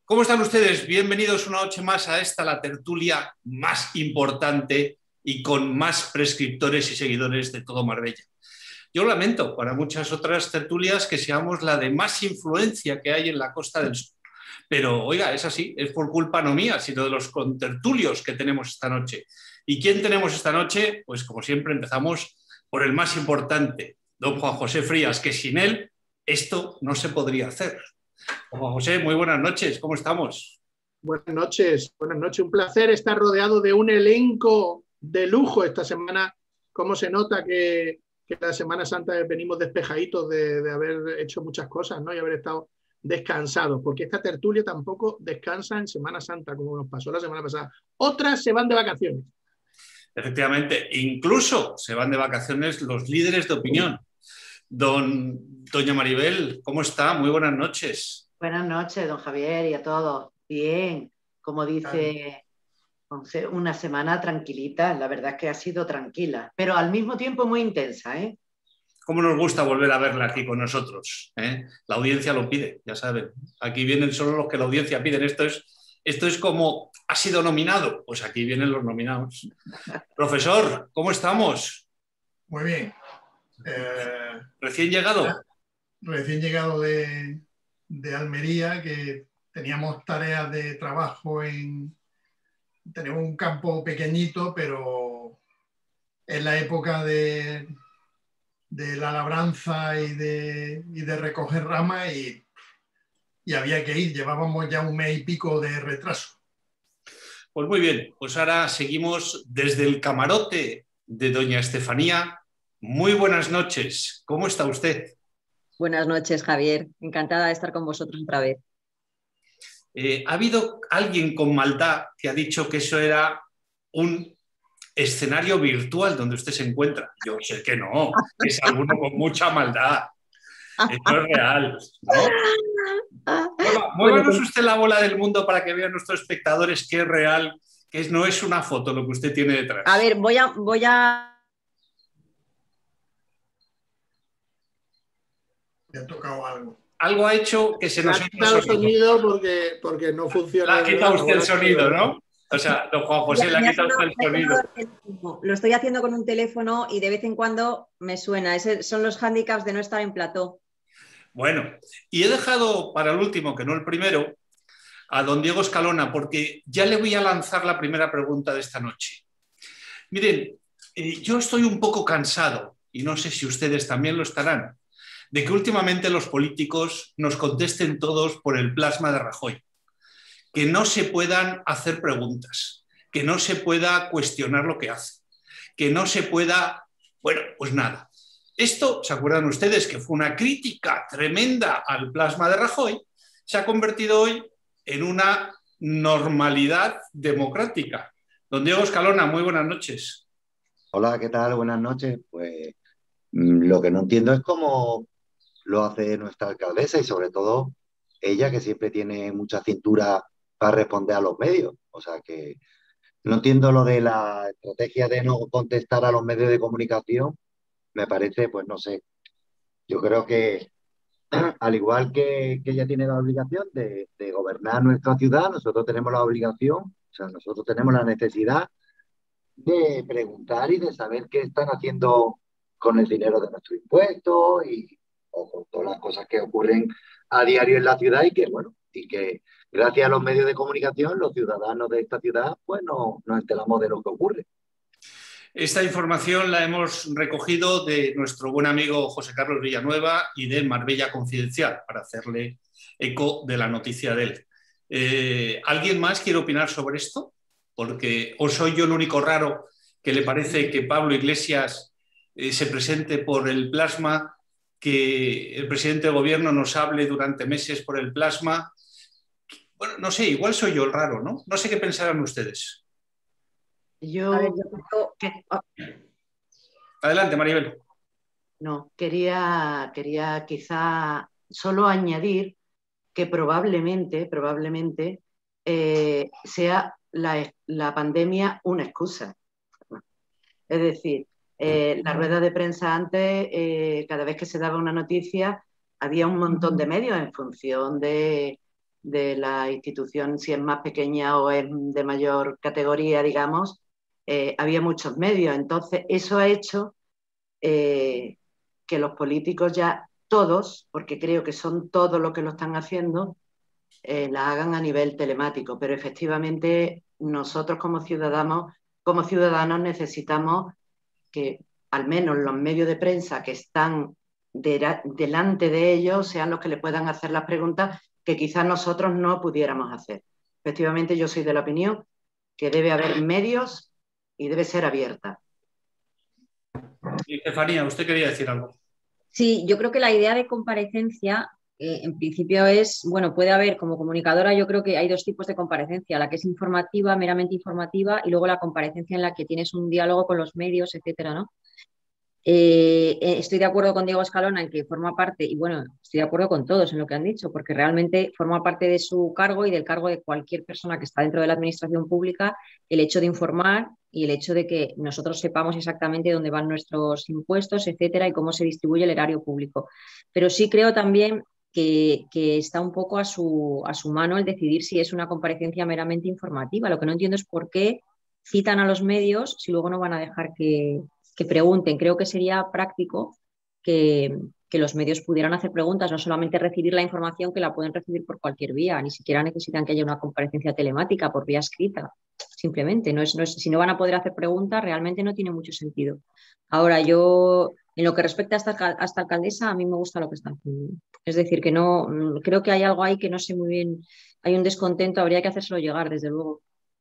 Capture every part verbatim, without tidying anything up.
¿Cómo están ustedes? Bienvenidos una noche más a esta, la tertulia más importante y con más prescriptores y seguidores de todo Marbella. Yo lamento para muchas otras tertulias que seamos la de más influencia que hay en la Costa del Sol. Pero, oiga, es así, es por culpa no mía, sino de los contertulios que tenemos esta noche. ¿Y quién tenemos esta noche? Pues, como siempre, empezamos por el más importante, don Juan José Frías, que sin él esto no se podría hacer. Juan José, muy buenas noches, ¿cómo estamos? Buenas noches, buenas noches. Un placer estar rodeado de un elenco de lujo esta semana. Cómo se nota que, que la Semana Santa venimos despejaditos de, de haber hecho muchas cosas, ¿no? Y haber estado descansados, porque esta tertulia tampoco descansa en Semana Santa, como nos pasó la semana pasada. Otras se van de vacaciones. Efectivamente, incluso se van de vacaciones los líderes de opinión. Don, doña Maribel, ¿cómo está? Muy buenas noches. Buenas noches, don Javier, y a todos. Bien, como dice, una semana tranquilita, la verdad es que ha sido tranquila, pero al mismo tiempo muy intensa, ¿eh? ¿Cómo nos gusta volver a verla aquí con nosotros? ¿eh? La audiencia lo pide, ya saben. Aquí vienen solo los que la audiencia piden. Esto es, esto es como, ¿ha sido nominado? Pues aquí vienen los nominados. Profesor, ¿cómo estamos? Muy bien. Eh, ¿Recién llegado? Recién llegado de, de Almería, que teníamos tareas de trabajo en... Tenemos un campo pequeñito, pero es la época de, de la labranza y de, y de recoger ramas y, y había que ir. Llevábamos ya un mes y pico de retraso. Pues muy bien, pues ahora seguimos desde el camarote de doña Estefanía. Muy buenas noches, ¿cómo está usted? Buenas noches, Javier. Encantada de estar con vosotros otra vez. Eh, ¿Ha habido alguien con maldad que ha dicho que eso era un escenario virtual donde usted se encuentra? Yo sé que no, que es alguno con mucha maldad. Esto es real, ¿no? Mueva, muévanos usted la bola del mundo para que vean nuestros espectadores que es real, que es, no es una foto lo que usted tiene detrás. A ver, voy a... Voy a... Me ha tocado algo. Algo ha hecho que se nos ha quitado el sonido porque, porque no funciona. Le ha quitado usted el sonido, ¿no? O sea, don Juan José le ha quitado usted el sonido. Lo estoy haciendo con un teléfono y de vez en cuando me suena. Esos son los hándicaps de no estar en plató. Bueno, y he dejado para el último, que no el primero, a don Diego Escalona, porque ya le voy a lanzar la primera pregunta de esta noche. Miren, eh, yo estoy un poco cansado, y no sé si ustedes también lo estarán, de que últimamente los políticos nos contesten todos por el plasma de Rajoy, que no se puedan hacer preguntas, que no se pueda cuestionar lo que hace, que no se pueda, bueno, pues nada. Esto, ¿se acuerdan ustedes que fue una crítica tremenda al plasma de Rajoy? Se ha convertido hoy en una normalidad democrática. Don Diego Escalona, muy buenas noches. Hola, ¿qué tal? Buenas noches. Pues lo que no entiendo es cómo lo hace nuestra alcaldesa y sobre todo ella, que siempre tiene mucha cintura para responder a los medios. O sea que no entiendo lo de la estrategia de no contestar a los medios de comunicación. Me parece, pues no sé, yo creo que al igual que, que ella tiene la obligación de, de gobernar nuestra ciudad, nosotros tenemos la obligación, o sea, nosotros tenemos la necesidad de preguntar y de saber qué están haciendo con el dinero de nuestros impuestos y o con todas las cosas que ocurren a diario en la ciudad y que, bueno, y que gracias a los medios de comunicación, los ciudadanos de esta ciudad, pues no, nos enteramos de lo que ocurre. Esta información la hemos recogido de nuestro buen amigo José Carlos Villanueva y de Marbella Confidencial, para hacerle eco de la noticia de él. Eh, ¿Alguien más quiere opinar sobre esto? Porque ¿o soy yo el único raro que le parece que Pablo Iglesias eh, se presente por el plasma, que el presidente del gobierno nos hable durante meses por el plasma? Bueno, no sé, igual soy yo el raro, ¿no? No sé qué pensarán ustedes. Yo... A ver, yo creo que... Adelante, Maribel. No, quería, quería quizá solo añadir que probablemente, probablemente eh, sea la, la pandemia una excusa. Es decir, eh, la rueda de prensa antes, eh, cada vez que se daba una noticia, había un montón de medios en función de, de la institución, si es más pequeña o es de mayor categoría, digamos, eh, había muchos medios. Entonces, eso ha hecho eh, que los políticos ya todos, porque creo que son todos los que lo están haciendo, eh, la hagan a nivel telemático. Pero efectivamente nosotros como ciudadanos, como ciudadanos necesitamos que al menos los medios de prensa que están de, delante de ellos sean los que le puedan hacer las preguntas que quizás nosotros no pudiéramos hacer. Efectivamente, yo soy de la opinión que debe haber medios y debe ser abierta. Y Estefanía, usted quería decir algo. Sí, yo creo que la idea de comparecencia, eh, en principio es, bueno, puede haber, como comunicadora, yo creo que hay dos tipos de comparecencia, la que es informativa, meramente informativa, y luego la comparecencia en la que tienes un diálogo con los medios, etcétera, ¿no? Eh, estoy de acuerdo con Diego Escalona en que forma parte, y bueno, estoy de acuerdo con todos en lo que han dicho, porque realmente forma parte de su cargo y del cargo de cualquier persona que está dentro de la administración pública, el hecho de informar y el hecho de que nosotros sepamos exactamente dónde van nuestros impuestos, etcétera, y cómo se distribuye el erario público. Pero sí creo también que, que está un poco a su, a su mano el decidir si es una comparecencia meramente informativa. Lo que no entiendo es por qué citan a los medios si luego no van a dejar que que pregunten. Creo que sería práctico que, que los medios pudieran hacer preguntas, no solamente recibir la información que la pueden recibir por cualquier vía, ni siquiera necesitan que haya una comparecencia telemática por vía escrita, simplemente. No es, no es, si no van a poder hacer preguntas, realmente no tiene mucho sentido. Ahora, yo, en lo que respecta a esta, a esta alcaldesa, a mí me gusta lo que está haciendo. Es decir, que no, creo que hay algo ahí que no sé muy bien, hay un descontento, habría que hacérselo llegar, desde luego.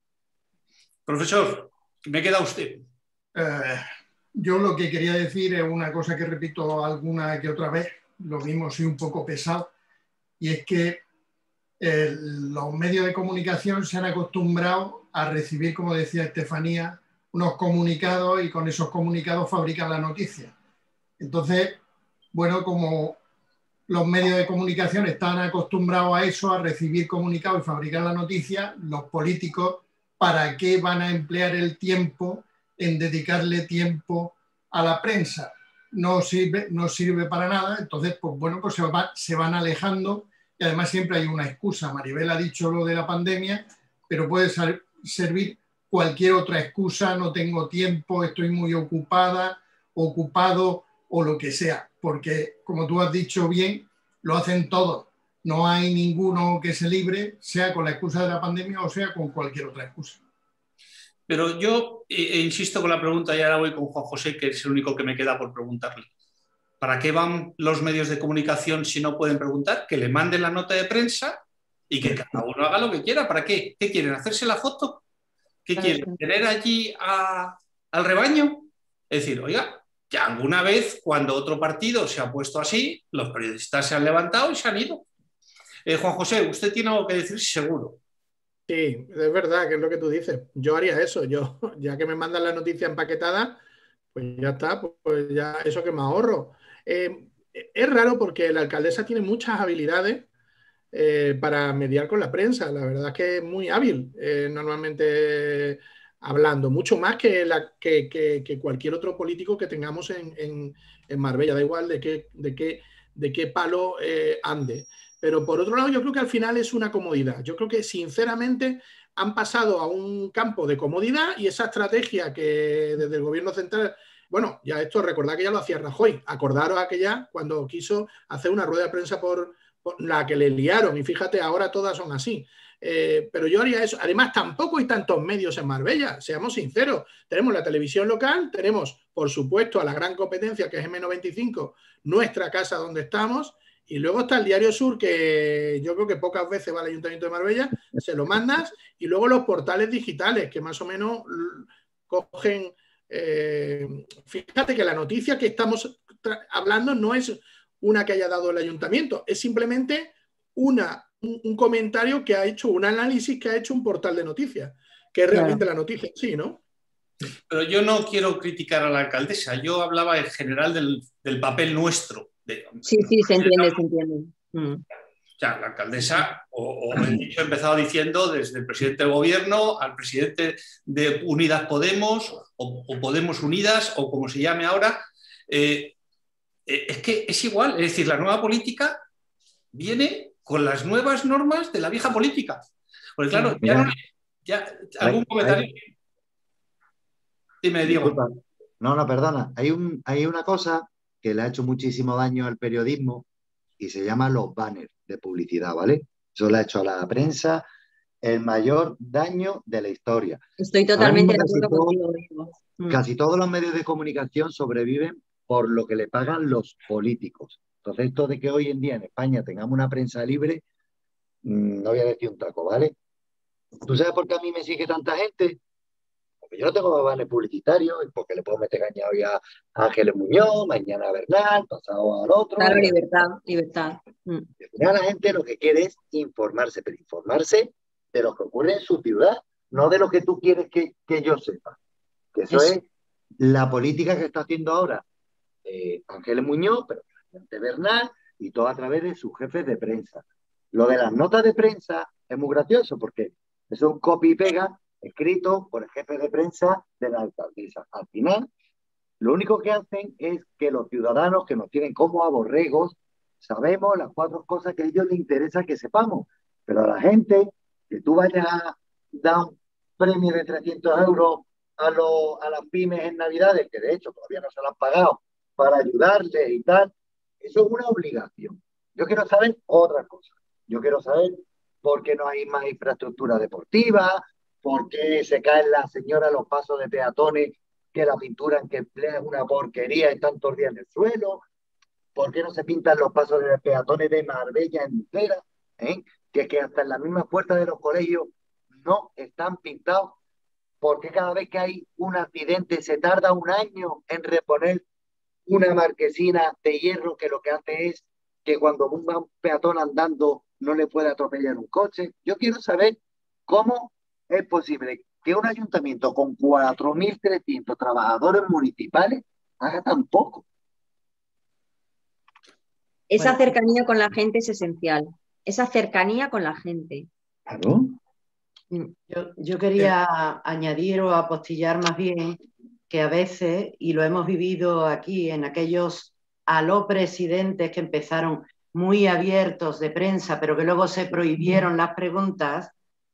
Profesor, me queda usted. Eh... Yo lo que quería decir es una cosa que repito alguna que otra vez, lo mismo soy un poco pesado, y es que eh, los medios de comunicación se han acostumbrado a recibir, como decía Estefanía, unos comunicados y con esos comunicados fabrican la noticia. Entonces, bueno, como los medios de comunicación están acostumbrados a eso, a recibir comunicados y fabricar la noticia, los políticos, ¿para qué van a emplear el tiempo en dedicarle tiempo a la prensa? No sirve, no sirve para nada. Entonces, pues bueno, pues se, va, se van alejando, y además siempre hay una excusa. Maribel ha dicho lo de la pandemia, pero puede ser, servir cualquier otra excusa: no tengo tiempo, estoy muy ocupada, ocupado, o lo que sea, porque como tú has dicho bien, lo hacen todos. No hay ninguno que se libre, sea con la excusa de la pandemia o sea con cualquier otra excusa. Pero yo eh, insisto con la pregunta, y ahora voy con Juan José, que es el único que me queda por preguntarle. ¿Para qué van los medios de comunicación si no pueden preguntar? Que le manden la nota de prensa y que cada uno haga lo que quiera. ¿Para qué? ¿Qué quieren? ¿Hacerse la foto? ¿Qué quieren? ¿Tener allí a, al rebaño? Es decir, oiga, ya alguna vez cuando otro partido se ha puesto así, los periodistas se han levantado y se han ido. Eh, Juan José, usted tiene algo que decir seguro. Sí, es verdad, que es lo que tú dices. Yo haría eso. Yo, ya que me mandan la noticia empaquetada, pues ya está, pues ya eso que me ahorro. Eh, es raro porque la alcaldesa tiene muchas habilidades eh, para mediar con la prensa. La verdad es que es muy hábil, eh, normalmente hablando, mucho más que, la, que, que, que cualquier otro político que tengamos en, en, en Marbella, da igual de qué, de qué, de qué palo eh, ande. Pero por otro lado, yo creo que al final es una comodidad. Yo creo que sinceramente han pasado a un campo de comodidad, y esa estrategia que desde el gobierno central, bueno, ya esto, recordad que ya lo hacía Rajoy. Acordaros aquella cuando quiso hacer una rueda de prensa por, por la que le liaron, y fíjate, ahora todas son así. Eh, pero yo haría eso. Además, tampoco hay tantos medios en Marbella, seamos sinceros. Tenemos la televisión local, tenemos, por supuesto, a la gran competencia que es eme noventa y cinco, nuestra casa donde estamos. Y luego está el Diario Sur, que yo creo que pocas veces va al Ayuntamiento de Marbella, se lo mandas, y luego los portales digitales, que más o menos cogen... Eh, fíjate que la noticia que estamos hablando no es una que haya dado el Ayuntamiento, es simplemente una, un, un comentario que ha hecho, un análisis que ha hecho un portal de noticias, que es realmente claro. La noticia en sí, ¿no? Pero yo no quiero criticar a la alcaldesa, yo hablaba en general del, del papel nuestro. De, sí, sí, se entiende, se entiende. Mm. O sea, la alcaldesa, o, o el dicho, he empezado diciendo desde el presidente del gobierno al presidente de Unidas Podemos, o, o Podemos Unidas, o como se llame ahora, eh, eh, es que es igual. Es decir, la nueva política viene con las nuevas normas de la vieja política. Porque claro, Mira, ya no, ya, ¿algún hay, comentario? hay, Dime, Diego. disculpa, no, no, perdona. Hay, un, hay una cosa que le ha hecho muchísimo daño al periodismo y se llama los banners de publicidad, ¿vale? Eso le ha hecho a la prensa el mayor daño de la historia. Estoy Ahora mismo totalmente de casi, acuerdo todo, contigo, Diego. Mm. casi todos los medios de comunicación sobreviven por lo que le pagan los políticos. Entonces, esto de que hoy en día en España tengamos una prensa libre, mmm, no voy a decir un taco, ¿vale? ¿Tú sabes por qué a mí me sigue tanta gente? Porque yo no tengo banners publicitarios, y porque le puedo meter caña hoy a Ángeles Muñoz, mañana a Bernal, pasado al otro. Claro, y libertad, libertad. Mm. al final la gente lo que quiere es informarse, pero informarse de lo que ocurre en su ciudad, no de lo que tú quieres que, que yo sepa. Que eso, eso es la política que está haciendo ahora eh, Ángeles Muñoz, pero de Bernal, y todo a través de sus jefes de prensa. Lo de las notas de prensa es muy gracioso porque es un copy y pega escrito por el jefe de prensa de la alcaldesa. Al final, lo único que hacen es que los ciudadanos que nos tienen como a borregos sabemos las cuatro cosas que a ellos les interesa que sepamos. Pero a la gente, que tú vayas a dar un premio de trescientos euros a, lo, a las pymes en Navidades, que de hecho todavía no se lo han pagado, para ayudarles y tal, eso es una obligación. Yo quiero saber otra cosa. Yo quiero saber por qué no hay más infraestructura deportiva, por qué se caen las señoras los pasos de peatones, que la pintura en que emplea es una porquería y están todos los días en el suelo, por qué no se pintan los pasos de peatones de Marbella entera, ¿eh? que, que hasta en las mismas puertas de los colegios no están pintados, porque cada vez que hay un accidente se tarda un año en reponer una marquesina de hierro que lo que hace es que cuando un peatón andando no le puede atropellar un coche. Yo quiero saber cómo es posible que un ayuntamiento con cuatro mil trescientos trabajadores municipales haga tan poco. Esa Bueno, cercanía con la gente es esencial. Esa cercanía con la gente. Claro. Yo, yo quería eh. añadir o apostillar más bien que a veces, y lo hemos vivido aquí en aquellos aló presidentes que empezaron muy abiertos de prensa, pero que luego se prohibieron las preguntas,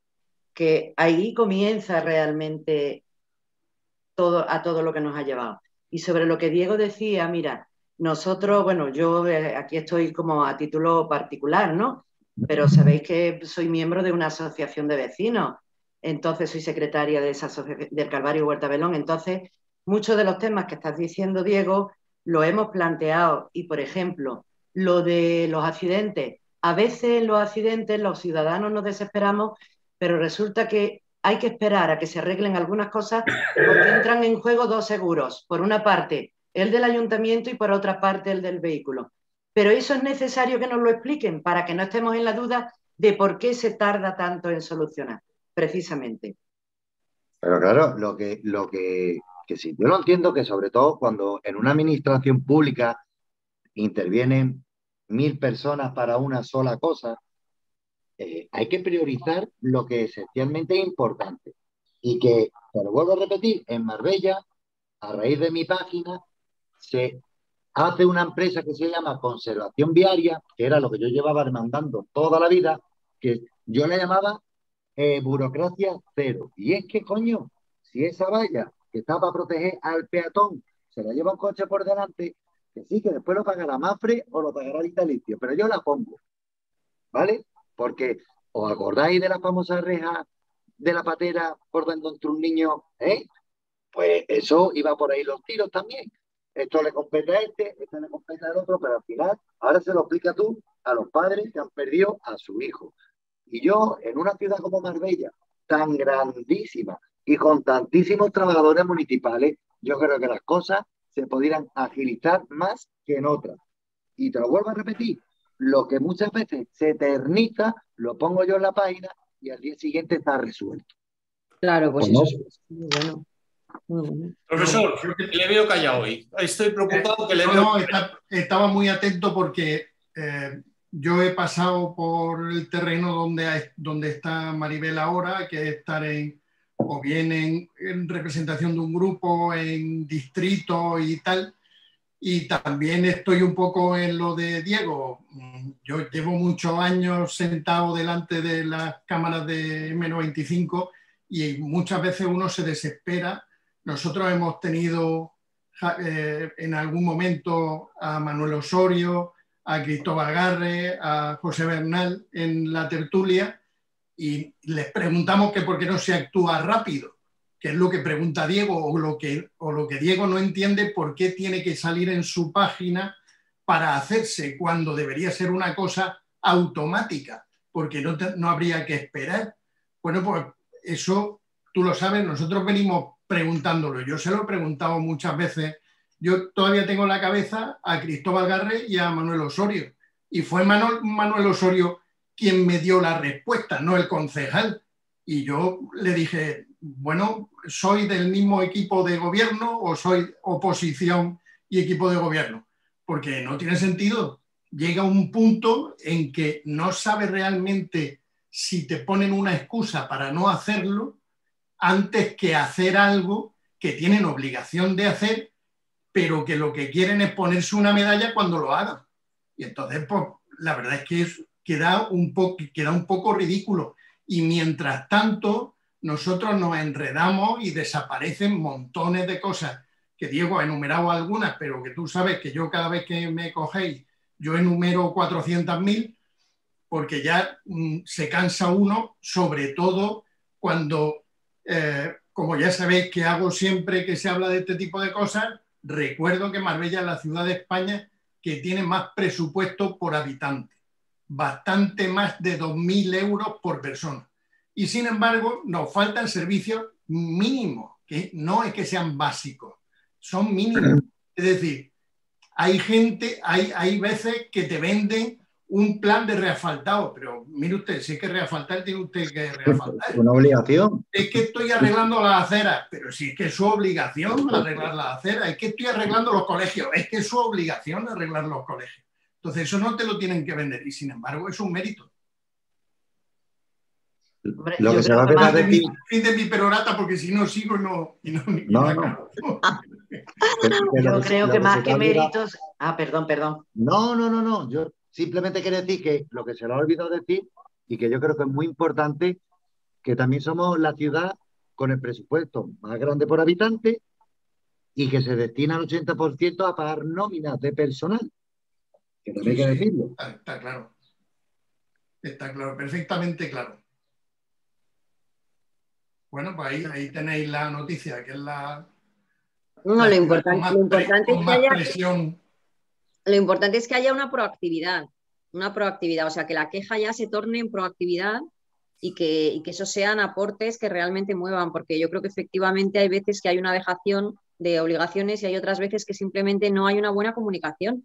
que ahí comienza realmente todo, a todo lo que nos ha llevado. Y sobre lo que Diego decía, mira, nosotros, bueno, yo eh, aquí estoy como a título particular, ¿no? Pero sabéis que soy miembro de una asociación de vecinos, entonces soy secretaria de esa asociación, del Calvario Huerta Belón, entonces muchos de los temas que estás diciendo, Diego, lo hemos planteado. Y, por ejemplo, lo de los accidentes. A veces los accidentes, los ciudadanos nos desesperamos, pero resulta que hay que esperar a que se arreglen algunas cosas porque entran en juego dos seguros. Por una parte, el del ayuntamiento y por otra parte, el del vehículo. Pero eso es necesario que nos lo expliquen para que no estemos en la duda de por qué se tarda tanto en solucionar, precisamente. Pero claro, lo que, lo que, que sí, yo lo entiendo que sobre todo cuando en una administración pública intervienen mil personas para una sola cosa, eh, hay que priorizar lo que esencialmente es importante. Y que, te lo vuelvo a repetir, en Marbella, a raíz de mi página, se hace una empresa que se llama Conservación Viaria, que era lo que yo llevaba demandando toda la vida, que yo le llamaba Eh, burocracia cero. Y es que, coño, si esa valla que está para proteger al peatón se la lleva un coche por delante, que sí, que después lo pagará Mafre o lo pagará Vitalicio, pero yo la pongo, ¿vale? Porque os acordáis de la famosa reja de la patera por donde entró un niño, ¿eh? Pues eso iba por ahí los tiros también. Esto le compete a este, esto le compete al otro, pero al final, ahora se lo explica tú a los padres que han perdido a su hijo. Y yo, en una ciudad como Marbella, tan grandísima y con tantísimos trabajadores municipales, yo creo que las cosas se podrían agilizar más que en otras. Y te lo vuelvo a repetir, lo que muchas veces se eterniza, lo pongo yo en la página y al día siguiente está resuelto. Claro, pues ¿Cómo? eso es muy bueno. Muy bueno. Profesor, le veo callado hoy. Estoy preocupado que le no, veo... No, está, estaba muy atento porque... Eh, yo he pasado por el terreno donde, donde está Maribel ahora, que es estar en, o bien en, en representación de un grupo, en distrito y tal, Y también estoy un poco en lo de Diego. Yo llevo muchos años sentado delante de las cámaras de eme noventa y cinco y muchas veces uno se desespera. Nosotros hemos tenido eh, en algún momento a Manuel Osorio, a Cristóbal Garre, a José Bernal en la tertulia y les preguntamos que por qué no se actúa rápido, que es lo que pregunta Diego, o lo que, o lo que Diego no entiende por qué tiene que salir en su página para hacerse cuando debería ser una cosa automática, porque no, te, no habría que esperar. Bueno, pues eso tú lo sabes, nosotros venimos preguntándolo, yo se lo he preguntado muchas veces, yo todavía tengo en la cabeza a Cristóbal Garre y a Manuel Osorio, y fue Manuel, Manuel Osorio quien me dio la respuesta, no el concejal, y yo le dije, bueno, ¿soy del mismo equipo de gobierno o soy oposición y equipo de gobierno? Porque no tiene sentido. Llega un punto en que no sabes realmente si te ponen una excusa para no hacerlo antes que hacer algo que tienen obligación de hacer, pero que lo que quieren es ponerse una medalla cuando lo hagan. Y entonces, pues, la verdad es que es, queda, un po, queda un poco ridículo. Y mientras tanto, nosotros nos enredamos y desaparecen montones de cosas que Diego ha enumerado algunas, pero que tú sabes que yo cada vez que me cogéis, yo enumero cuatrocientas mil, porque ya mmm, se cansa uno, sobre todo cuando, eh, como ya sabéis que hago siempre que se habla de este tipo de cosas, recuerdo que Marbella es la ciudad de España que tiene más presupuesto por habitante, bastante más de dos mil euros por persona. Y sin embargo, nos faltan servicios mínimos, que no es que sean básicos, son mínimos. Es decir, hay gente, hay, hay veces que te venden un plan de reasfaltado, pero mire usted, si es que reasfaltar, tiene usted que reasfaltar. Una obligación. Es que estoy arreglando las aceras, pero si es que es su obligación arreglar las aceras, es que estoy arreglando los colegios, es que es su obligación arreglar los colegios. Entonces eso no te lo tienen que vender y sin embargo es un mérito. Hombre, lo que se va a Fin de mi, fin de mi perorata, porque si no sigo no... Y no, y no, no, no. Pero, pero yo creo que, que más que méritos... Ah, perdón, perdón. No, no, no, no. Yo simplemente quiero decir que lo que se lo ha olvidado decir y que yo creo que es muy importante, que también somos la ciudad con el presupuesto más grande por habitante y que se destina el ochenta por ciento a pagar nóminas de personal. Que también sí, hay que sí, decirlo. Está, está claro. Está claro, perfectamente claro. Bueno, pues ahí, ahí tenéis la noticia, que es la... No, la lo importante, más, lo importante es que haya... presión. Lo importante es que haya una proactividad, una proactividad, o sea, que la queja ya se torne en proactividad y que, y que esos sean aportes que realmente muevan, porque yo creo que efectivamente hay veces que hay una dejación de obligaciones y hay otras veces que simplemente no hay una buena comunicación.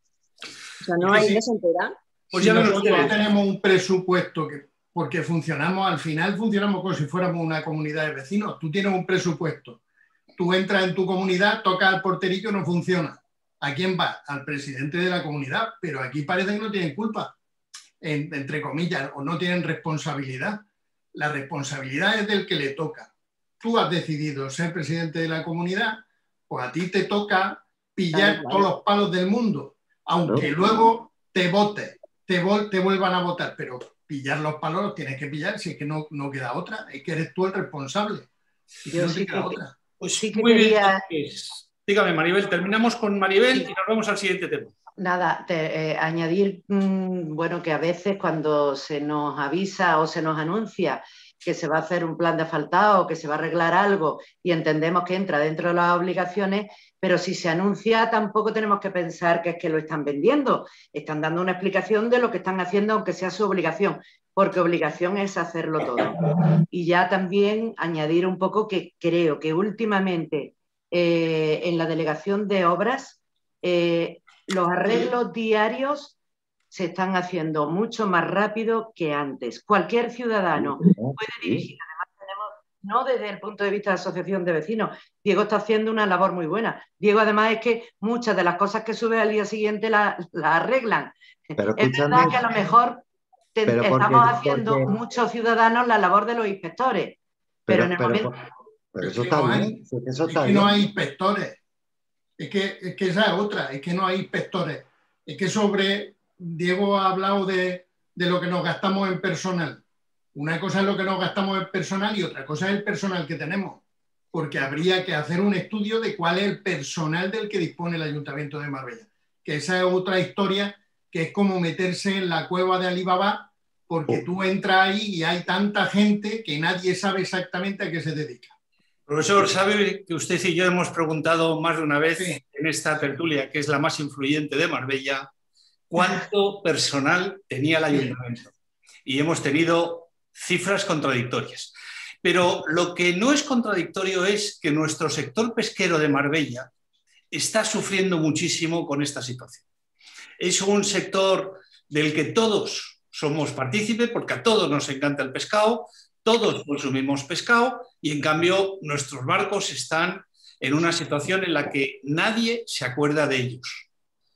O sea, no hay sí. desentera. Pues si ya nosotros tenemos un presupuesto que, porque funcionamos, al final funcionamos como si fuéramos una comunidad de vecinos. Tú tienes un presupuesto, tú entras en tu comunidad, tocas al porterillo, no funciona. ¿A quién va? Al presidente de la comunidad, pero aquí parece que no tienen culpa, en, entre comillas, o no tienen responsabilidad. La responsabilidad es del que le toca. Tú has decidido ser presidente de la comunidad, pues a ti te toca pillar claro, claro. todos los palos del mundo, aunque claro. luego te votes, te, te vuelvan a votar, pero pillar los palos los tienes que pillar, si es que no, no queda otra, es que eres tú el responsable. Y Yo no sí te queda que, otra. Pues sí que muy quería... bien. Dígame, Maribel, terminamos con Maribel y nos vamos al siguiente tema. Nada, te, eh, añadir, mmm, bueno, que a veces cuando se nos avisa o se nos anuncia que se va a hacer un plan de asfaltado, que se va a arreglar algo y entendemos que entra dentro de las obligaciones, pero si se anuncia tampoco tenemos que pensar que es que lo están vendiendo, están dando una explicación de lo que están haciendo aunque sea su obligación, porque obligación es hacerlo todo. Y ya también añadir un poco que creo que últimamente eh, en la delegación de obras eh, los arreglos diarios se están haciendo mucho más rápido que antes. Cualquier ciudadano puede dirigir, además tenemos, no desde el punto de vista de asociación de vecinos, Diego está haciendo una labor muy buena. Diego además es que muchas de las cosas que sube al día siguiente las la arreglan. Pero es verdad que a lo mejor te, pero porque, estamos haciendo porque... muchos ciudadanos la labor de los inspectores. Pero, pero en el pero, momento... pero eso está no bien. Hay, eso es está que bien. no hay inspectores. Es que, es que esa es otra, es que no hay inspectores. Es que sobre, Diego ha hablado de, de lo que nos gastamos en personal. Una cosa es lo que nos gastamos en personal y otra cosa es el personal que tenemos. Porque habría que hacer un estudio de cuál es el personal del que dispone el Ayuntamiento de Marbella. Que esa es otra historia, que es como meterse en la cueva de Alibaba, porque tú entras ahí y hay tanta gente que nadie sabe exactamente a qué se dedica. Profesor, sabe que usted y yo hemos preguntado más de una vez Sí. en esta tertulia, que es la más influyente de Marbella, cuánto personal tenía el ayuntamiento. Y hemos tenido cifras contradictorias. Pero lo que no es contradictorio es que nuestro sector pesquero de Marbella está sufriendo muchísimo con esta situación. Es un sector del que todos somos partícipes, porque a todos nos encanta el pescado, todos consumimos pescado y en cambio nuestros barcos están en una situación en la que nadie se acuerda de ellos.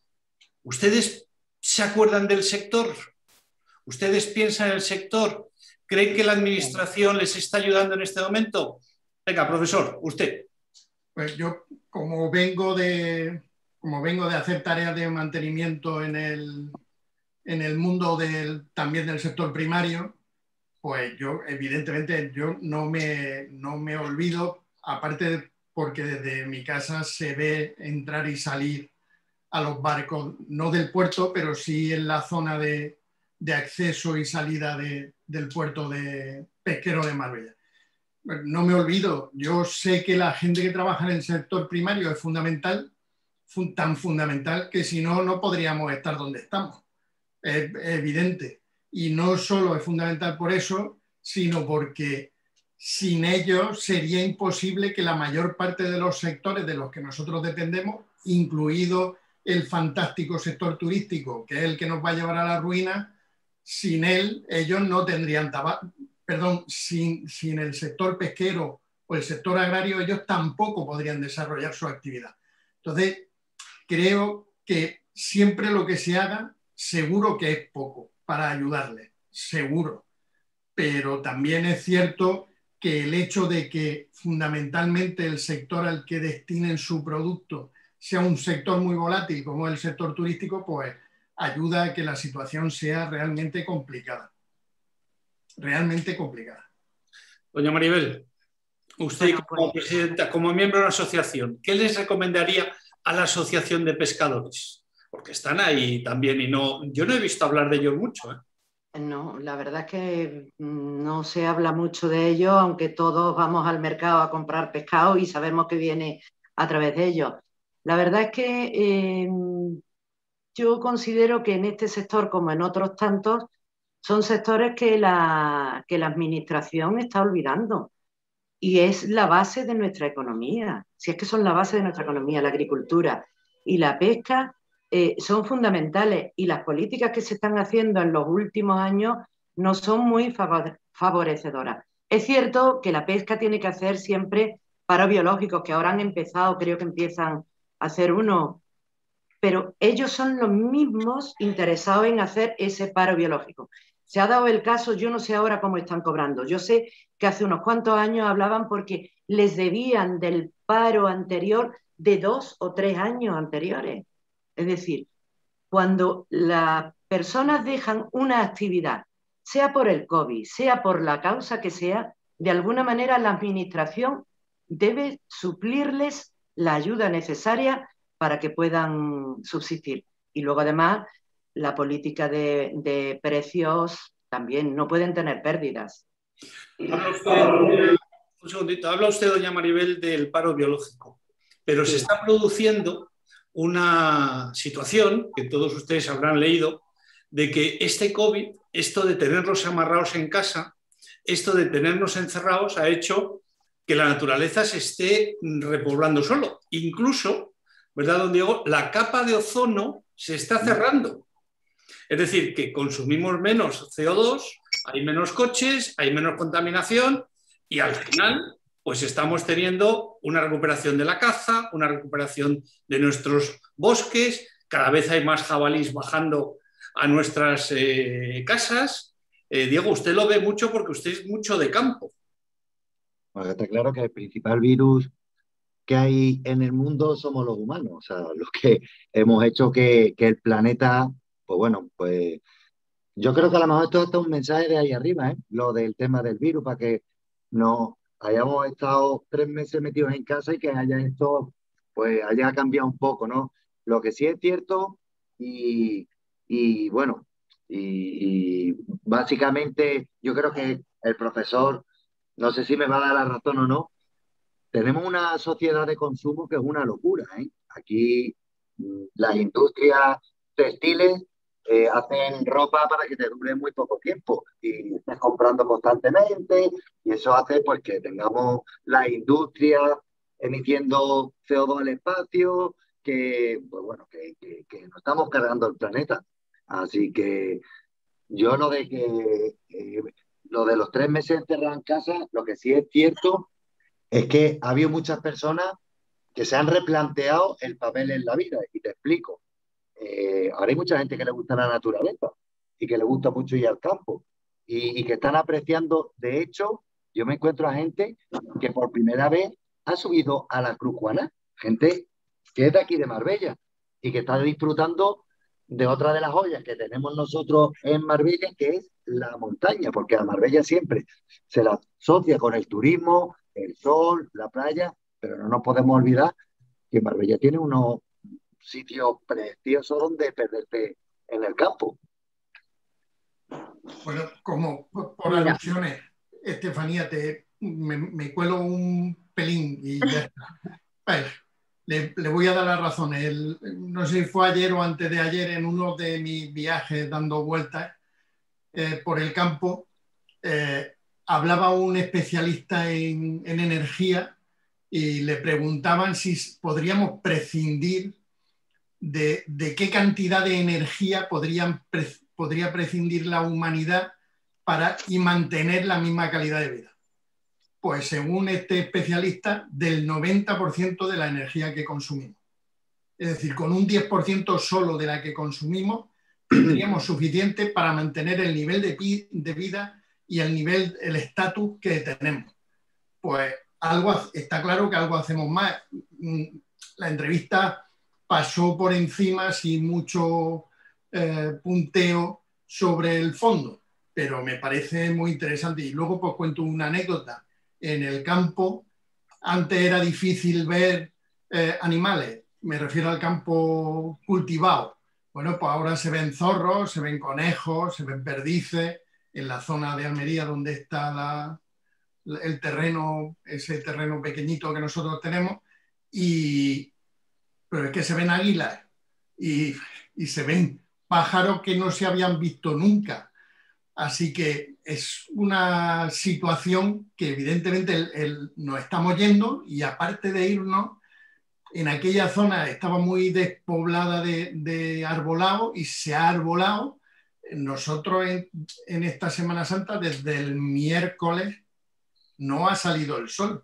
¿Ustedes se acuerdan del sector? ¿Ustedes piensan en el sector? ¿Creen que la administración les está ayudando en este momento? Venga, profesor, usted. Pues yo, como vengo de, como vengo de hacer tareas de mantenimiento en el, en el mundo del, también del sector primario, pues yo, evidentemente, yo no me, no me olvido, aparte de, porque desde mi casa se ve entrar y salir a los barcos, no del puerto, pero sí en la zona de, de acceso y salida de, del puerto de pesquero de Marbella. No me olvido, yo sé que la gente que trabaja en el sector primario es fundamental, fun, tan fundamental que si no, no podríamos estar donde estamos. Es, es evidente. Y no solo es fundamental por eso, sino porque sin ellos sería imposible que la mayor parte de los sectores de los que nosotros dependemos, incluido el fantástico sector turístico, que es el que nos va a llevar a la ruina, sin él ellos no tendrían tabaco. Perdón, sin, sin el sector pesquero o el sector agrario, ellos tampoco podrían desarrollar su actividad. Entonces, creo que siempre lo que se haga, seguro que es poco para ayudarles, seguro. Pero también es cierto que el hecho de que fundamentalmente el sector al que destinen su producto sea un sector muy volátil como el sector turístico, pues ayuda a que la situación sea realmente complicada. realmente complicada. Doña Maribel, usted Bueno, como pues, presidenta, como miembro de una asociación, ¿qué les recomendaría a la Asociación de Pescadores? Porque están ahí también y no, yo no he visto hablar de ellos mucho, ¿eh? no, la verdad es que no se habla mucho de ellos, aunque todos vamos al mercado a comprar pescado y sabemos que viene a través de ellos. La verdad es que eh, yo considero que en este sector, como en otros tantos, son sectores que la, que la administración está olvidando y es la base de nuestra economía. Si es que son la base de nuestra economía, la agricultura y la pesca eh, son fundamentales y las políticas que se están haciendo en los últimos años no son muy favore favorecedoras. Es cierto que la pesca tiene que hacer siempre paros biológicos, que ahora han empezado, creo que empiezan a hacer uno, pero ellos son los mismos interesados en hacer ese paro biológico. Se ha dado el caso, yo no sé ahora cómo están cobrando, yo sé que hace unos cuantos años hablaban porque les debían del paro anterior de dos o tres años anteriores. Es decir, cuando las personas dejan una actividad, sea por el COVID, sea por la causa que sea, de alguna manera la administración debe suplirles la ayuda necesaria para que puedan subsistir. Y luego además la política de, de precios también, no pueden tener pérdidas. Habla usted, un segundito, habla usted, doña Maribel, del paro biológico, pero se está produciendo una situación que todos ustedes habrán leído, de que este COVID, esto de tenerlos amarrados en casa, esto de tenernos encerrados, ha hecho que la naturaleza se esté repoblando solo. Incluso, ¿verdad, don Diego? La capa de ozono se está cerrando. Es decir, que consumimos menos C O dos, hay menos coches, hay menos contaminación y al final pues estamos teniendo una recuperación de la caza, una recuperación de nuestros bosques, cada vez hay más jabalís bajando a nuestras eh, casas. Eh, Diego, usted lo ve mucho porque usted es mucho de campo. Bueno, está claro que el principal virus que hay en el mundo somos los humanos, o sea, los que hemos hecho que, que el planeta, pues bueno, pues yo creo que a lo mejor esto es hasta un mensaje de ahí arriba, ¿eh? Lo del tema del virus, para que no hayamos estado tres meses metidos en casa y que haya esto, pues haya cambiado un poco, ¿no? Lo que sí es cierto, y, y bueno, y, y básicamente yo creo que el profesor, no sé si me va a dar la razón o no, tenemos una sociedad de consumo que es una locura, ¿eh? Aquí mm, las industrias textiles eh, hacen ropa para que te dure muy poco tiempo y estás comprando constantemente y eso hace pues que tengamos la industria emitiendo C O dos al espacio, que pues bueno, que, que, que nos estamos cargando el planeta. Así que yo lo de que eh, lo de los tres meses encerrados en casa, lo que sí es cierto es que ha habido muchas personas que se han replanteado el papel en la vida. Y te explico. Eh, ahora hay mucha gente que le gusta la naturaleza y que le gusta mucho ir al campo y, y que están apreciando. De hecho, yo me encuentro a gente que por primera vez ha subido a la Cruz Juana, gente que es de aquí de Marbella y que está disfrutando de otra de las joyas que tenemos nosotros en Marbella, que es la montaña, porque a Marbella siempre se la asocia con el turismo, el sol, la playa, pero no nos podemos olvidar que Marbella tiene unos sitios preciosos donde perderte en el campo. Bueno, como por Mira. alusiones, Estefanía, te, me, me cuelo un pelín y ya está. Vale, le, le voy a dar la razón. El, no sé si fue ayer o antes de ayer, en uno de mis viajes dando vueltas eh, por el campo, eh, hablaba un especialista en, en energía y le preguntaban si podríamos prescindir de, de qué cantidad de energía podrían, pre, podría prescindir la humanidad para y mantener la misma calidad de vida. Pues según este especialista, del noventa por ciento de la energía que consumimos. Es decir, con un diez por ciento solo de la que consumimos, tendríamos suficiente para mantener el nivel de, de vida y el nivel, el estatus que tenemos. Pues algo, está claro que algo hacemos más. La entrevista pasó por encima sin mucho eh, punteo sobre el fondo, pero me parece muy interesante. Y luego pues cuento una anécdota. En el campo, antes era difícil ver eh, animales, me refiero al campo cultivado. Bueno, pues ahora se ven zorros, se ven conejos, se ven perdices, en la zona de Almería donde está la, el terreno, ese terreno pequeñito que nosotros tenemos, y, pero es que se ven águilas y, y se ven pájaros que no se habían visto nunca. Así que es una situación que evidentemente el, el, nos estamos yendo y aparte de irnos, en aquella zona estaba muy despoblada de, de arbolado y se ha arbolado. Nosotros en, en esta Semana Santa, desde el miércoles, no ha salido el sol.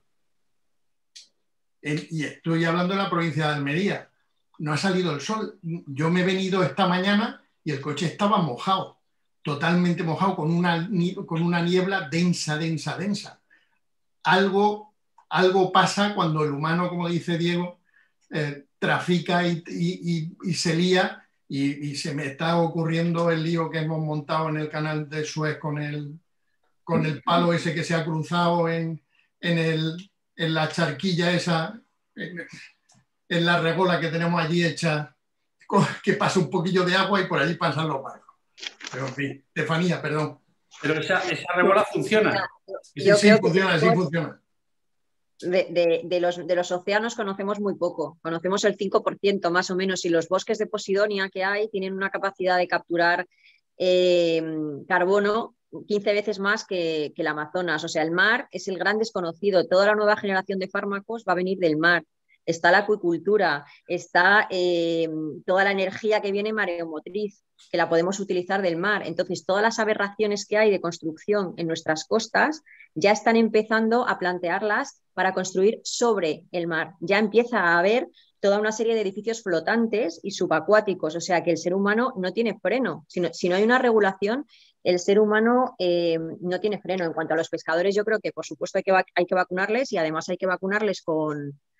En, y estoy hablando de la provincia de Almería. No ha salido el sol. Yo me he venido esta mañana y el coche estaba mojado. Totalmente mojado, con una, con una niebla densa, densa, densa. Algo, algo pasa cuando el humano, como dice Diego, eh, trafica y, y, y, y se lía, y, y se me está ocurriendo el lío que hemos montado en el canal de Suez con el, con el palo ese que se ha cruzado en, en, el, en la charquilla esa, en, en la regola que tenemos allí hecha, que pasa un poquillo de agua y por allí pasan los barcos. Pero en fin, Estefanía, perdón. Pero esa, esa rebola funciona. Sí, sí, funciona, sí funciona. De, de, de, los, de los océanos conocemos muy poco, conocemos el cinco por ciento más o menos, y los bosques de Posidonia que hay tienen una capacidad de capturar eh, carbono quince veces más que, que el Amazonas. O sea, el mar es el gran desconocido. Toda la nueva generación de fármacos va a venir del mar. Está la acuicultura, está eh, toda la energía que viene mareomotriz, que la podemos utilizar del mar. Entonces, todas las aberraciones que hay de construcción en nuestras costas ya están empezando a plantearlas para construir sobre el mar. Ya empieza a haber toda una serie de edificios flotantes y subacuáticos, o sea que el ser humano no tiene freno. Si no, si no hay una regulación, el ser humano eh, no tiene freno. En cuanto a los pescadores, yo creo que por supuesto hay que, hay que vacunarles, y además hay que vacunarles con...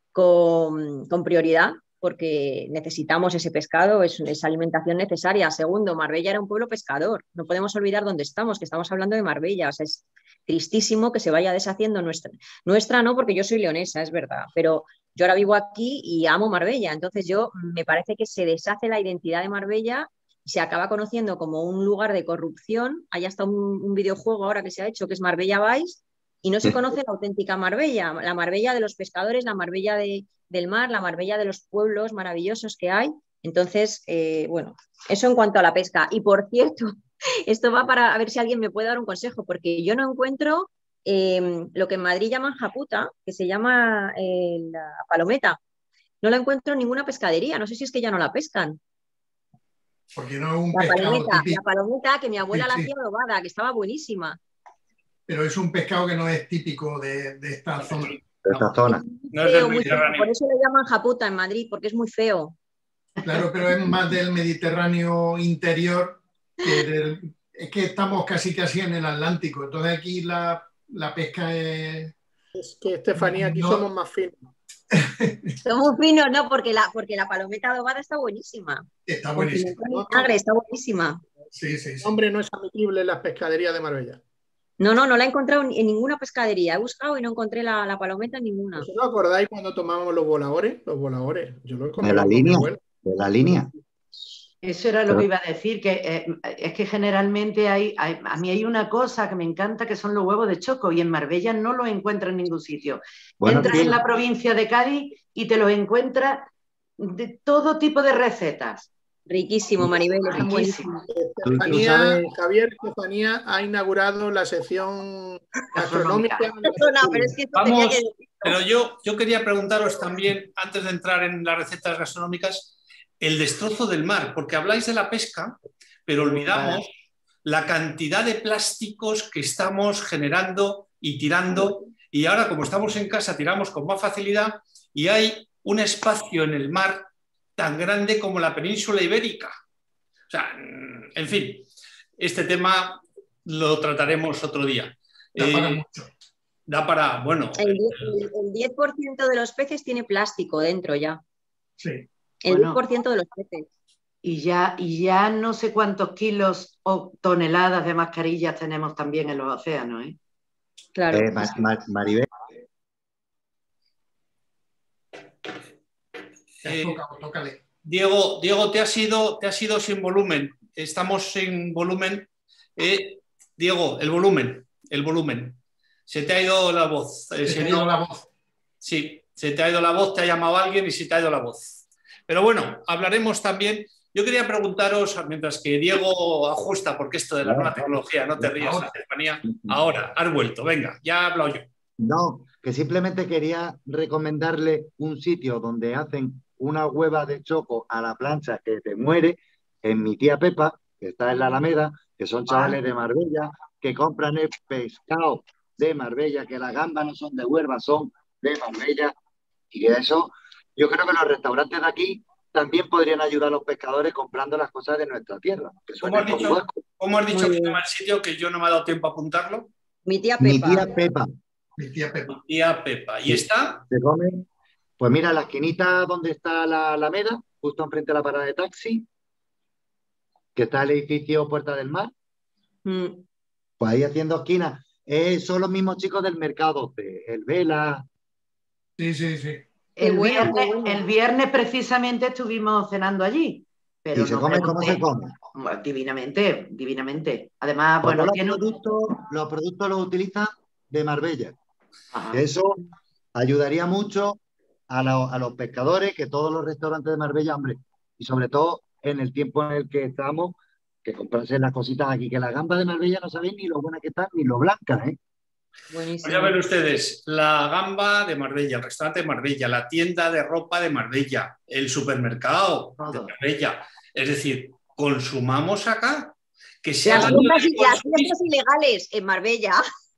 con, con prioridad, porque necesitamos ese pescado, es, es alimentación necesaria. Segundo, Marbella era un pueblo pescador, no podemos olvidar dónde estamos, que estamos hablando de Marbella, o sea, es tristísimo que se vaya deshaciendo nuestra, nuestra no, porque yo soy leonesa, es verdad, pero yo ahora vivo aquí y amo Marbella, entonces yo me parece que se deshace la identidad de Marbella y se acaba conociendo como un lugar de corrupción. Hay hasta un, un videojuego ahora que se ha hecho que es Marbella Vice y no se conoce la auténtica Marbella, la Marbella de los pescadores, la Marbella de, del mar, la Marbella de los pueblos maravillosos que hay. Entonces, eh, bueno, eso en cuanto a la pesca. Y por cierto, esto va para a ver si alguien me puede dar un consejo, porque yo no encuentro eh, lo que en Madrid llaman japuta, que se llama eh, la palometa. No la encuentro en ninguna pescadería, no sé si es que ya no la pescan. Porque no es un La pescado palometa, típico. la palometa que mi abuela Sí, la sí. hacía adobada, que estaba buenísima. Pero es un pescado que no es típico de, de esta zona. De esta zona. No es Feo, del muy feo, Mediterráneo. por eso le llaman japuta en Madrid, porque es muy feo. Claro, pero es más del Mediterráneo interior que del, es que estamos casi casi en el Atlántico. Entonces aquí la, la pesca es... Es que, Estefanía, aquí No. somos más finos. Somos finos, no, porque la, porque la palometa adobada está buenísima. Está Con buenísimo. pimiento y vinagre, está buenísima. Sí, sí, El sí. nombre no es admisible en las pescaderías de Marbella. No, no, no la he encontrado en ninguna pescadería. He buscado y no encontré la, la palometa en ninguna. ¿Vosotros acordáis cuando tomábamos los voladores? Los voladores. Yo los comí De la con mi línea. abuela. De la línea. Eso era lo que iba a decir, que eh, es que generalmente hay, hay, a mí hay una cosa que me encanta que son los huevos de choco y en Marbella no los encuentras en ningún sitio. Bueno, Entras sí. en la provincia de Cádiz y te los encuentras de todo tipo de recetas. Riquísimo, Maribel, está Riquísimo. buenísimo. Tú- tú Estefanía, sabes- Javier, Estefanía ha inaugurado la sección gastronómica. No, pero es que esto tenía Vamos, que decir. pero yo, yo quería preguntaros también, antes de entrar en las recetas gastronómicas, el destrozo del mar, porque habláis de la pesca, pero olvidamos la cantidad de plásticos que estamos generando y tirando, y ahora como estamos en casa tiramos con más facilidad y hay un espacio en el mar tan grande como la península ibérica. O sea, en fin, este tema lo trataremos otro día. Da para Eh, mucho. da para, bueno, El, die- el- el diez por ciento de los peces tiene plástico dentro ya. Sí. El Bueno. diez por ciento de los peces. Y ya, y ya no sé cuántos kilos o toneladas de mascarillas tenemos también en los océanos, ¿eh? Claro. Eh, Ma- Ma- Maribel, Te has Eh, tocado, tócale. Diego, Diego, te has ido, te has ido sin volumen. Estamos sin volumen. Eh, Diego, el volumen, el volumen. Se te ha ido la voz. Eh, Se se te te- ha ido la voz. Sí, se te ha ido la voz, te ha llamado alguien y se te ha ido la voz. Pero bueno, hablaremos también. Yo quería preguntaros, mientras que Diego ajusta, porque esto de la nueva tecnología, no te rías, Ahora. Estefanía. Ahora, has vuelto, venga, ya he hablado yo. no, que simplemente quería recomendarle un sitio donde hacen una hueva de choco a la plancha que te muere, en mi tía Pepa, que está en la Alameda, que son chavales de Marbella, que compran el pescado de Marbella, que las gambas no son de Huelva, son de Marbella, y que eso, yo creo que los restaurantes de aquí también podrían ayudar a los pescadores comprando las cosas de nuestra tierra. Que ¿Cómo has suena dicho, como vasco. cómo has dicho Muy que bien. se llama el sitio que yo no me ha dado tiempo a apuntarlo? Mi tía Mi Pepa. tía Pepa Mi tía Pepa. Tía Pepa. ¿Y Sí. está? se come, pues mira, la esquinita donde está la Alameda, justo enfrente de la parada de taxi, que está el edificio Puerta del Mar, Mm. pues ahí haciendo esquina. Eh, son los mismos chicos del mercado, de el Vela. Sí, sí, sí. El, bueno, viernes, qué bueno. el viernes precisamente estuvimos cenando allí. Pero ¿Y se nos come cómo se pregunté- come? Bueno, divinamente, divinamente. Además, Porque bueno, los tiene un- productos, los productos los utilizan de Marbella. Ajá. Que eso ayudaría mucho a, la- a los pescadores, que todos los restaurantes de Marbella, hombre, y sobre todo en el tiempo en el que estamos, que comprarse las cositas aquí, que las gambas de Marbella no sabéis ni lo buenas que están, ni lo blancas, ¿eh? Buenísimo. Pues ya ven ustedes, la gamba de Marbella, el restaurante de Marbella, la tienda de ropa de Marbella, el supermercado de Todo. Marbella. Es decir, consumamos acá. Que sea Las el año fiestas, del las consumismo. fiestas ilegales en Marbella.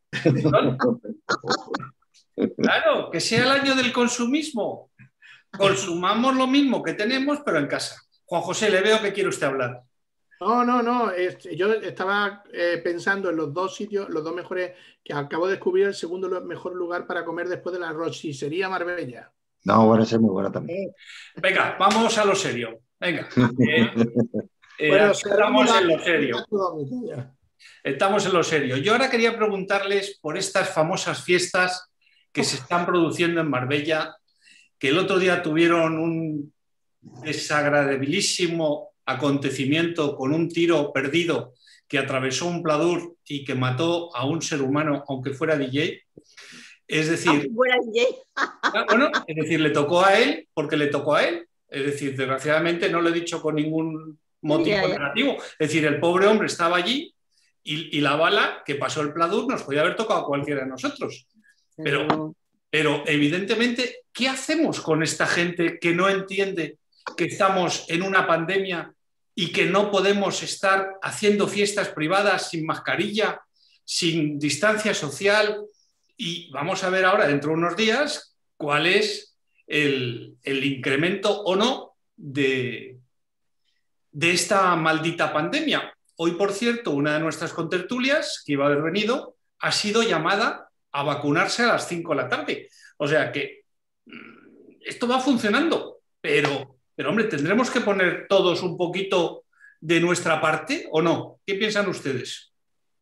Claro, que sea el año del consumismo. Consumamos lo mismo que tenemos, pero en casa. Juan José, le veo que quiere usted hablar. No, no, no. es- yo estaba eh, pensando en los dos sitios, los dos mejores, que acabo de descubrir el segundo lo- mejor lugar para comer después de la rosticería Marbella. No, bueno, esa es muy buena también. Venga, vamos a lo serio. Venga. Eh, eh, Bueno, aquí estamos en lo serio. Ya. Estamos en lo serio. Yo ahora quería preguntarles por estas famosas fiestas que se están produciendo en Marbella, que el otro día tuvieron un desagradabilísimo acontecimiento con un tiro perdido que atravesó un pladur y que mató a un ser humano, aunque fuera D J. Es decir, Buena D J. bueno, es decir, le tocó a él porque le tocó a él. Es decir, desgraciadamente no lo he dicho con ningún motivo Ya, ya. negativo. Es decir, el pobre hombre estaba allí y, y la bala que pasó el pladur nos podía haber tocado a cualquiera de nosotros. Pero, pero evidentemente, ¿qué hacemos con esta gente que no entiende que estamos en una pandemia y que no podemos estar haciendo fiestas privadas sin mascarilla, sin distancia social? Y vamos a ver ahora, dentro de unos días, cuál es el, el incremento o no de, de esta maldita pandemia. Hoy, por cierto, una de nuestras contertulias, que iba a haber venido, ha sido llamada a vacunarse a las cinco de la tarde. O sea que mmm, esto va funcionando, pero, pero, hombre, ¿tendremos que poner todos un poquito de nuestra parte o no? ¿Qué piensan ustedes?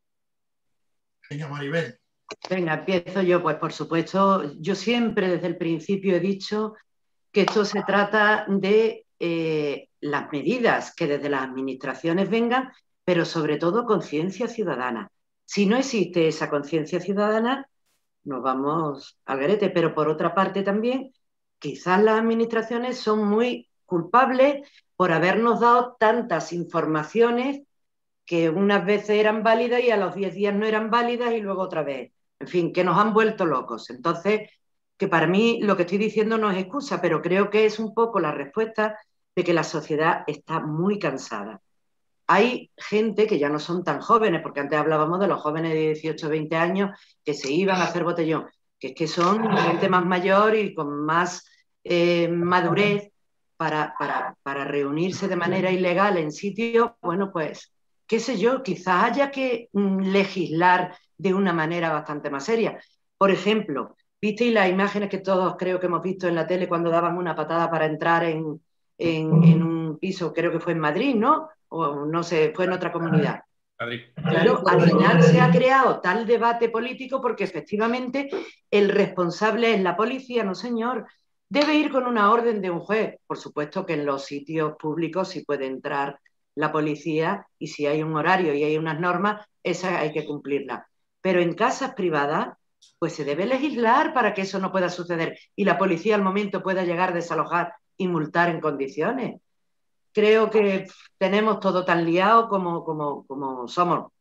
Venga, Maribel. Venga, empiezo yo. Pues por supuesto, yo siempre desde el principio he dicho que esto se trata de eh, las medidas que desde las administraciones vengan, pero sobre todo conciencia ciudadana. Si no existe esa conciencia ciudadana, nos vamos al garete. Pero por otra parte también, quizás las administraciones son muy culpables por habernos dado tantas informaciones que unas veces eran válidas y a los diez días no eran válidas y luego otra vez. En fin, que nos han vuelto locos. Entonces, que para mí lo que estoy diciendo no es excusa, pero creo que es un poco la respuesta de que la sociedad está muy cansada. Hay gente que ya no son tan jóvenes, porque antes hablábamos de los jóvenes de dieciocho, veinte años que se iban a hacer botellón, que es que son gente más mayor y con más eh, madurez para, para, para reunirse de manera ilegal en sitios, bueno, pues, qué sé yo, quizás haya que mm, legislar de una manera bastante más seria. Por ejemplo, ¿visteis las imágenes que todos creo que hemos visto en la tele cuando daban una patada para entrar en, en, en un piso, creo que fue en Madrid, ¿no? O no sé, fue en otra comunidad. Claro, al final se ha creado tal debate político porque efectivamente el responsable es la policía, no señor. Debe ir con una orden de un juez. Por supuesto que en los sitios públicos sí puede entrar la policía y si hay un horario y hay unas normas, esas hay que cumplirlas. Pero en casas privadas, pues se debe legislar para que eso no pueda suceder y la policía al momento pueda llegar a desalojar y multar en condiciones. Creo que tenemos todo tan liado como, como, como somos.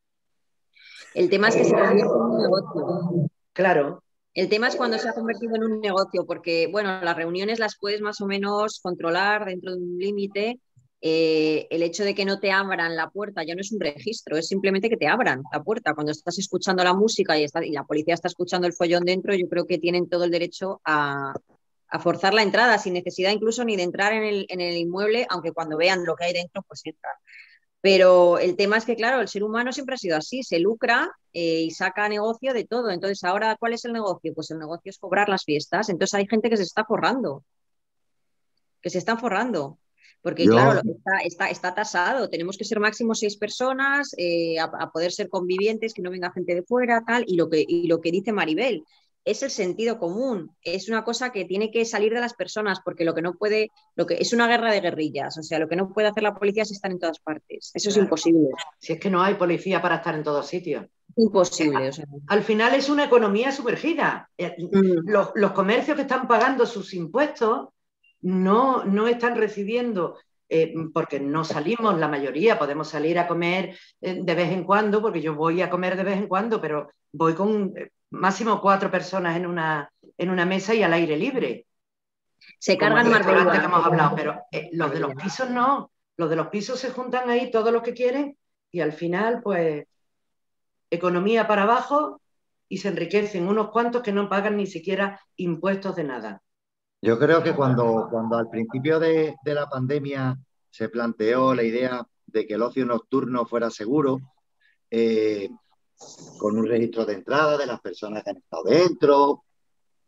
El tema es que se convierte en un negocio. Claro. El tema es cuando se ha convertido en un negocio, porque, bueno, las reuniones las puedes más o menos controlar dentro de un límite. Eh, el hecho de que no te abran la puerta ya no es un registro, es simplemente que te abran la puerta. Cuando estás escuchando la música y, está, y la policía está escuchando el follón dentro, yo creo que tienen todo el derecho a, a forzar la entrada, sin necesidad incluso ni de entrar en el, en el inmueble, aunque cuando vean lo que hay dentro, pues entran. Pero el tema es que, claro, el ser humano siempre ha sido así, se lucra eh, y saca negocio de todo. Entonces, ahora, ¿cuál es el negocio? Pues el negocio es cobrar las fiestas. Entonces, hay gente que se está forrando, que se están forrando. Porque, Yo... claro, está, está, está tasado. Tenemos que ser máximo seis personas, eh, a, a poder ser convivientes, que no venga gente de fuera, tal. Y lo que, y lo que dice Maribel, es el sentido común. Es una cosa que tiene que salir de las personas, porque lo que no puede, lo que es una guerra de guerrillas. O sea, lo que no puede hacer la policía es estar en todas partes. Eso Claro. es imposible. Si es que no hay policía para estar en todos sitios. Imposible. O sea. Al final es una economía sumergida. Mm. Los, los comercios que están pagando sus impuestos no, no están recibiendo, eh, porque no salimos la mayoría, podemos salir a comer eh, de vez en cuando, porque yo voy a comer de vez en cuando, pero voy con eh, máximo cuatro personas en una, en una mesa y al aire libre. Se cargan más de que hemos hablado, pero eh, los de los pisos no. Los de los pisos se juntan ahí todos los que quieren y al final, pues, economía para abajo y se enriquecen unos cuantos que no pagan ni siquiera impuestos de nada. Yo creo que cuando, cuando al principio de, de la pandemia se planteó la idea de que el ocio nocturno fuera seguro, eh, con un registro de entrada de las personas que han estado dentro,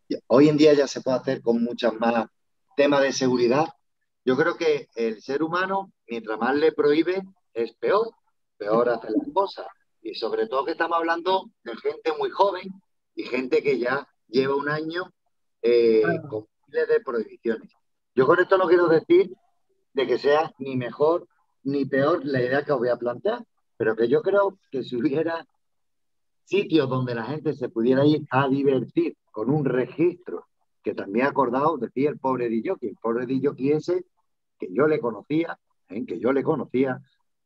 Hoy en día ya se puede hacer con muchas más temas de seguridad. Yo creo que el ser humano, mientras más le prohíbe, es peor, peor hace las cosas. Y sobre todo que estamos hablando de gente muy joven y gente que ya lleva un año eh, con miles de prohibiciones. Yo con esto no quiero decir de que sea ni mejor ni peor la idea que os voy a plantear, pero que yo creo que si hubiera sitios donde la gente se pudiera ir a divertir con un registro, que también acordado, decía el pobre D J, el pobre D J ese, que yo le conocía, ¿eh? que yo le conocía,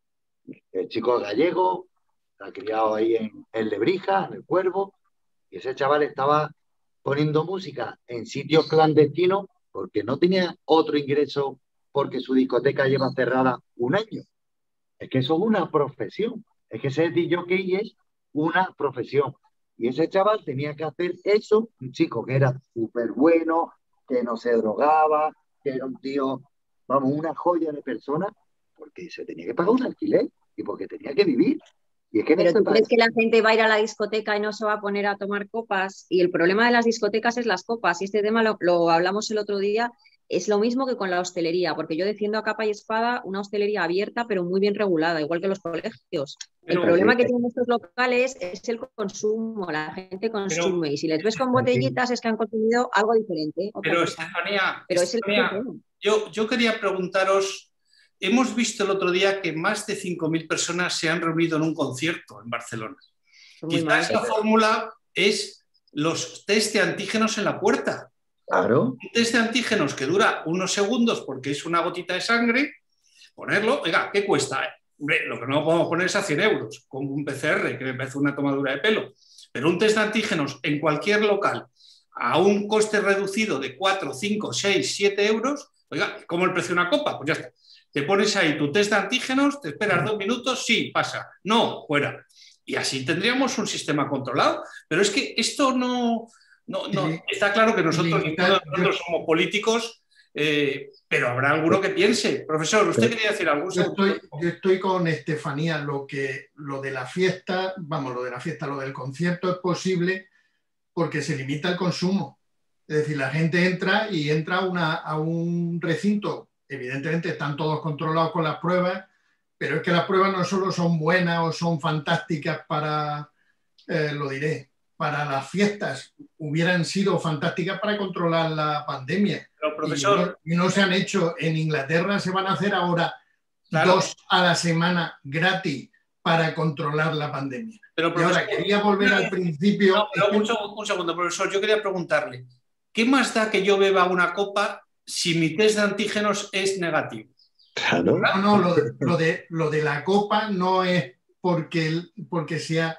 el chico gallego, está criado ahí en, en Lebrija, en el Cuervo, y ese chaval estaba poniendo música en sitios clandestinos porque no tenía otro ingreso porque su discoteca lleva cerrada un año. Es que eso es una profesión, es que ser D J es una profesión. Y ese chaval tenía que hacer eso, un chico que era súper bueno, que no se drogaba, que era un tío, vamos, una joya de persona, porque se tenía que pagar un alquiler y porque tenía que vivir. Y es que Pero no ¿tú país... crees que la gente va a ir a la discoteca y no se va a poner a tomar copas? Y el problema de las discotecas es las copas. Y este tema lo, lo hablamos el otro día. Es lo mismo que con la hostelería, porque yo defiendo a capa y espada una hostelería abierta, pero muy bien regulada, igual que los colegios. Pero, el problema sí, que tienen estos locales es el consumo. La gente consume. pero, y si les ves con botellitas es que han consumido algo diferente. pero cosa. Estefanía, pero Estefanía es el yo, yo quería preguntaros, hemos visto el otro día que más de cinco mil personas se han reunido en un concierto en Barcelona. Quizá esta fórmula es los test de antígenos en la puerta. Claro. Un test de antígenos que dura unos segundos porque es una gotita de sangre, ponerlo, oiga, ¿qué cuesta? Hombre, lo que no podemos poner es a cien euros, con un P C R, que me parece una tomadura de pelo. Pero un test de antígenos en cualquier local a un coste reducido de cuatro, cinco, seis, siete euros, oiga, ¿cómo el precio de una copa? Pues ya está. Te pones ahí tu test de antígenos, te esperas dos minutos, sí, pasa. No, fuera. Y así tendríamos un sistema controlado. Pero es que esto no... no, no sí. Está claro que nosotros, ninguno de nosotros somos políticos, eh, pero habrá alguno que piense. Profesor, ¿usted quería decir algo? Yo estoy, yo estoy con Estefanía. Lo, que, lo de la fiesta, vamos, lo de la fiesta, lo del concierto es posible porque se limita el consumo. Es decir, la gente entra y entra una, a un recinto. Evidentemente están todos controlados con las pruebas, pero es que las pruebas no solo son buenas o son fantásticas para, eh, lo diré, para las fiestas, hubieran sido fantásticas para controlar la pandemia. Pero, profesor, y, no, y no se han hecho. En Inglaterra se van a hacer ahora claro. dos a la semana gratis para controlar la pandemia. Pero, y ahora quería volver no, al principio... No, pero un, segundo, un segundo, profesor, yo quería preguntarle, ¿qué más da que yo beba una copa si mi test de antígenos es negativo? Claro. No, no, lo de, lo, de, lo de la copa no es porque, porque sea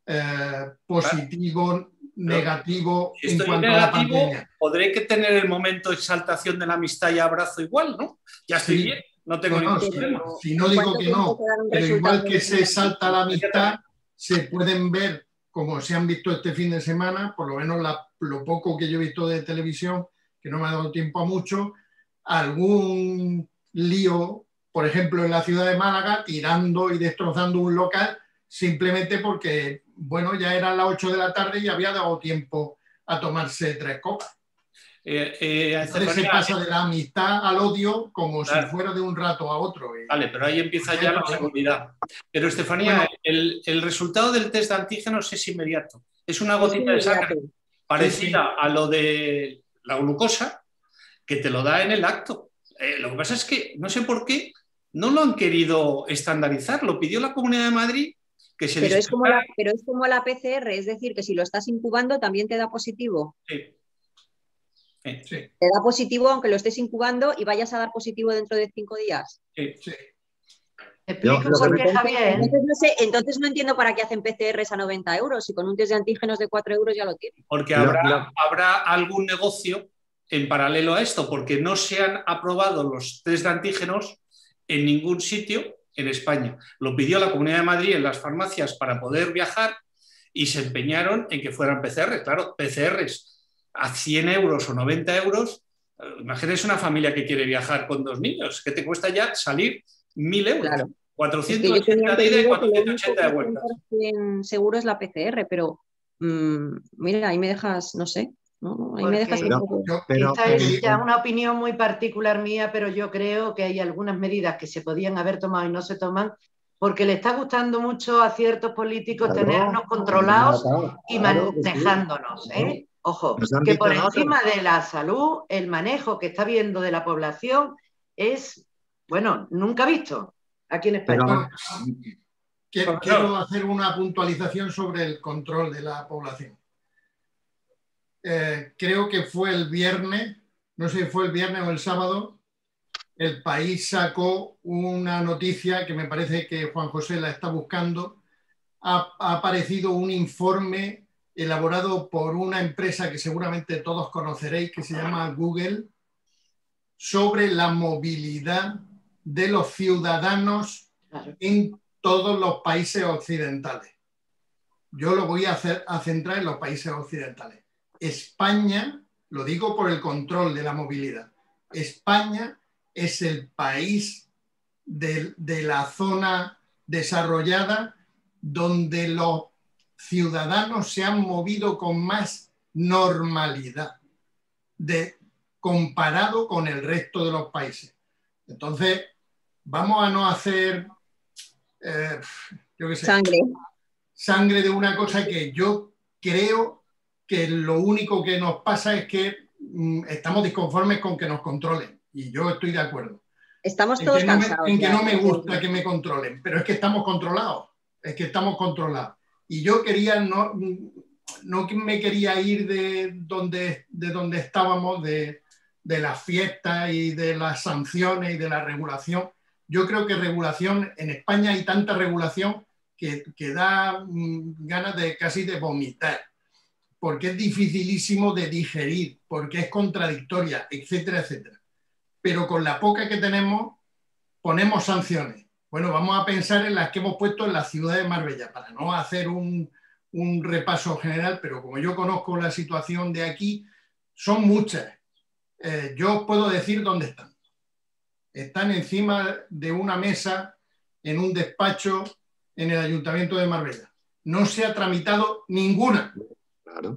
eh, positivo, claro. negativo si en cuanto negativo, a la pandemia. Podré que tener el momento de exaltación de la amistad y abrazo igual, ¿no? Ya estoy sí. bien, no tengo no, ningún no, problema. Si, si no digo que no, pero igual que se exalta la amistad, se pueden ver, como se han visto este fin de semana, por lo menos la, lo poco que yo he visto de televisión, que no me ha dado tiempo a mucho, algún lío, por ejemplo, en la ciudad de Málaga, tirando y destrozando un local, simplemente porque, bueno, ya eran las ocho de la tarde y había dado tiempo a tomarse tres copas. Eh, eh, Entonces se pasa de la amistad al odio como claro. si fuera de un rato a otro. Vale, pero ahí empieza ya la seguridad. Pero, Estefanía, bueno, el, el resultado del test de antígenos es inmediato. Es una gotita de sangre parecida sí, sí. a lo de la glucosa que te lo da en el acto. Eh, lo que pasa es que no sé por qué no lo han querido estandarizar. Lo pidió la Comunidad de Madrid que se pero es, como la, pero es como la P C R, es decir, que si lo estás incubando también te da positivo. Sí. Sí. Sí. Te da positivo aunque lo estés incubando y vayas a dar positivo dentro de cinco días. Sí. Sí. Explico por qué, Javier. Entonces no, sé, entonces no entiendo para qué hacen P C Rs a noventa euros y con un test de antígenos de cuatro euros ya lo tienen. Porque habrá, no, no. habrá algún negocio en paralelo a esto, porque no se han aprobado los test de antígenos en ningún sitio en España. Lo pidió la Comunidad de Madrid en las farmacias para poder viajar y se empeñaron en que fueran P C R. Claro, P C Rs a cien euros o noventa euros, imagínense una familia que quiere viajar con dos niños, que te cuesta ya salir mil euros. Claro. cuatrocientos ochenta de ida y cuatrocientos ochenta de vuelta. Seguro es la P C R, pero mmm, mira, ahí me dejas, no sé. ¿no? Ahí me dejas un Pero- poco. Yo- Pero- Esta es pero- ya una opinión muy particular mía, pero yo creo que hay algunas medidas que se podían haber tomado y no se toman porque le está gustando mucho a ciertos políticos Claro, tenernos controlados claro, y claro que sí. manejándonos, ¿eh? Ojo, Nos han que visto por nosotros. encima de la salud, el manejo que está viendo de la población es, bueno, nunca visto aquí en España. Pero- Bueno, quiero, Profesor. quiero hacer una puntualización sobre el control de la población. Eh, creo que fue el viernes, no sé si fue el viernes o el sábado, el País sacó una noticia que me parece que Juan José la está buscando. Ha, ha aparecido un informe elaborado por una empresa que seguramente todos conoceréis, que se llama Google, sobre la movilidad de los ciudadanos Claro. en todos los países occidentales. Yo lo voy a, hacer, a centrar en los países occidentales. España, lo digo por el control de la movilidad, España es el país de, de la zona desarrollada donde los ciudadanos se han movido con más normalidad de, comparado con el resto de los países. Entonces, vamos a no hacer, eh, yo qué sé, Sangre. sangre de una cosa que yo creo que lo único que nos pasa es que mm, estamos disconformes con que nos controlen. Y yo estoy de acuerdo. Estamos En todos que, no me, cansados. en que ya. no me gusta que me controlen, pero es que estamos controlados. Es que estamos controlados. Y yo quería, no, no me quería ir de donde, de donde estábamos, de, de las fiestas y de las sanciones y de la regulación. Yo creo que regulación, en España hay tanta regulación que, que da mm, ganas de casi de vomitar, porque es dificilísimo de digerir, porque es contradictoria, etcétera, etcétera. Pero con la poca que tenemos, ponemos sanciones. Bueno, vamos a pensar en las que hemos puesto en la ciudad de Marbella, para no hacer un, un repaso general, pero como yo conozco la situación de aquí, son muchas. Eh, yo os puedo decir dónde están. Están encima de una mesa, en un despacho, en el Ayuntamiento de Marbella. No se ha tramitado ninguna. Claro.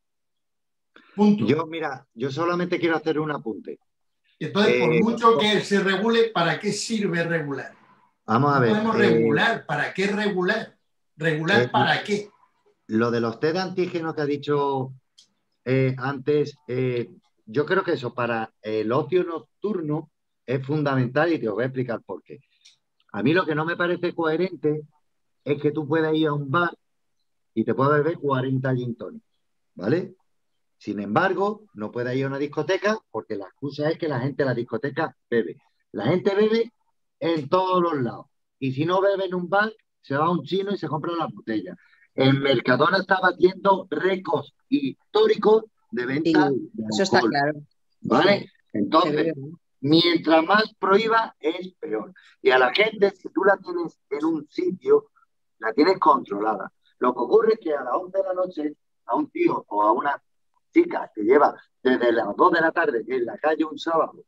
Punto. Yo, mira, yo solamente quiero hacer un apunte. Entonces, por Eh, mucho que se regule, ¿para qué sirve regular? Vamos a No ver. podemos eh, regular. ¿Para qué regular? ¿Regular eh, para qué? Lo de los test de antígenos que ha dicho eh, antes, eh, yo creo que eso para el ocio nocturno es fundamental y te voy a explicar por qué. A mí lo que no me parece coherente es que tú puedas ir a un bar y te puedas beber cuarenta gin tonic, ¿vale? Sin embargo, no puedes ir a una discoteca porque la excusa es que la gente en la discoteca bebe. La gente bebe en todos los lados. Y si no bebe en un bar, se va a un chino y se compra una botella. El Mercadona está batiendo récords históricos de venta Sí, de eso está alcohol, claro. ¿vale? Se Entonces, ve, ¿no? mientras más prohíba, es peor. Y a la gente, si tú la tienes en un sitio, la tienes controlada. Lo que ocurre es que a las once de la noche, a un tío o a una chica que lleva desde las dos de la tarde en la calle un sábado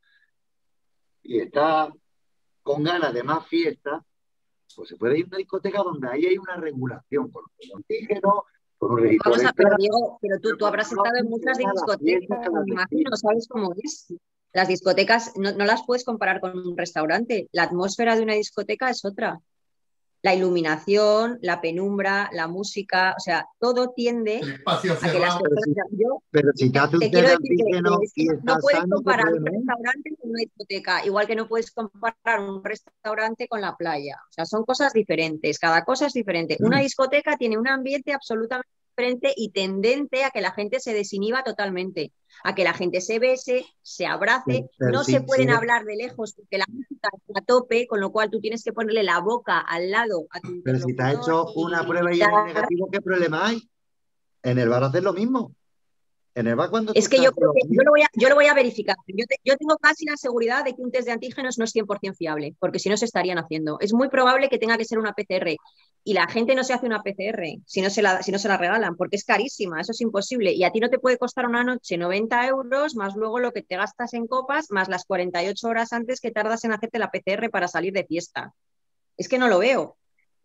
y está con ganas de más fiesta, pues se puede ir a una discoteca donde ahí hay una regulación con los antígenos, con un registro Vamos de a, pero entrada. Diego, pero tú, tú habrás No estado en muchas funciona la fiesta discotecas, que las me imagino, destinos. ¿sabes cómo es? Las discotecas no, no las puedes comparar con un restaurante. La atmósfera de una discoteca es otra. La iluminación, la penumbra, la música, o sea, todo tiende El espacio a que las cerrado. personas... Yo Pero si te hace un te test quiero de decir que, antígeno que es que y no estás puedes sano, te comparar puede un ver. restaurante con una discoteca, igual que no puedes comparar un restaurante con la playa. O sea, son cosas diferentes, cada cosa es diferente. Una discoteca tiene un ambiente absolutamente diferente y tendente a que la gente se desinhiba totalmente, a que la gente se bese, se abrace, Pero- pero no si- se pueden si- hablar de lejos porque la música está a tope, con lo cual tú tienes que ponerle la boca al lado a tu Pero si te has interlocutor hecho una y prueba y gritar. eres negativo, ¿qué problema hay? En el bar haces lo mismo. En el bar cuando Es tú que yo estás creo que solo- yo lo voy a, yo lo voy a verificar. Yo, te- yo tengo casi la seguridad de que un test de antígenos no es cien por ciento fiable, porque si no se estarían haciendo. Es muy probable que tenga que ser una P C R. Y la gente no se hace una P C R si no se la, si no se la regalan, porque es carísima, eso es imposible. Y a ti no te puede costar una noche noventa euros, más luego lo que te gastas en copas, más las cuarenta y ocho horas antes que tardas en hacerte la P C R para salir de fiesta. Es que no lo veo.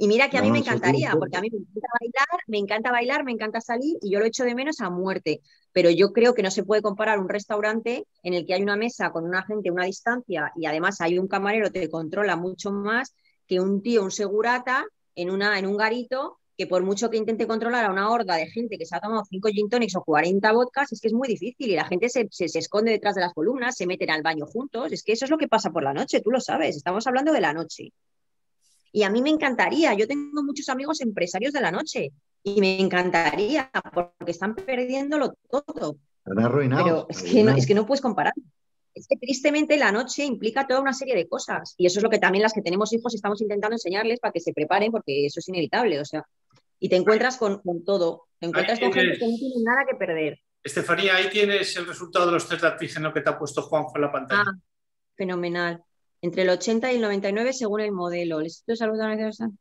Y mira que a No, mí me eso sí, encantaría, eso. porque a mí me encanta bailar, me encanta bailar, me encanta salir y yo lo echo de menos a muerte. Pero yo creo que no se puede comparar un restaurante en el que hay una mesa con una gente a una distancia y además hay un camarero que te controla mucho más que un tío, un segurata en, una, en un garito que por mucho que intente controlar a una horda de gente que se ha tomado cinco gin tonics o cuarenta vodkas, es que es muy difícil y la gente se, se, se esconde detrás de las columnas, se meten al baño juntos. Es que eso es lo que pasa por la noche, tú lo sabes, estamos hablando de la noche. Y a mí me encantaría, yo tengo muchos amigos empresarios de la noche y me encantaría porque están perdiéndolo todo. Están arruinados. Pero es que no, es que no puedes comparar. Es que tristemente la noche implica toda una serie de cosas y eso es lo que también las que tenemos hijos estamos intentando enseñarles para que se preparen porque eso es inevitable, o sea, y te encuentras con, con todo, te encuentras con gente que no tiene nada que perder. Estefanía, ahí tienes el resultado de los test de antígeno que te ha puesto Juanjo en la pantalla. Ah, fenomenal. Entre el ochenta y el noventa y nueve según el modelo. ¿El Instituto de Salud de la Universidad de San?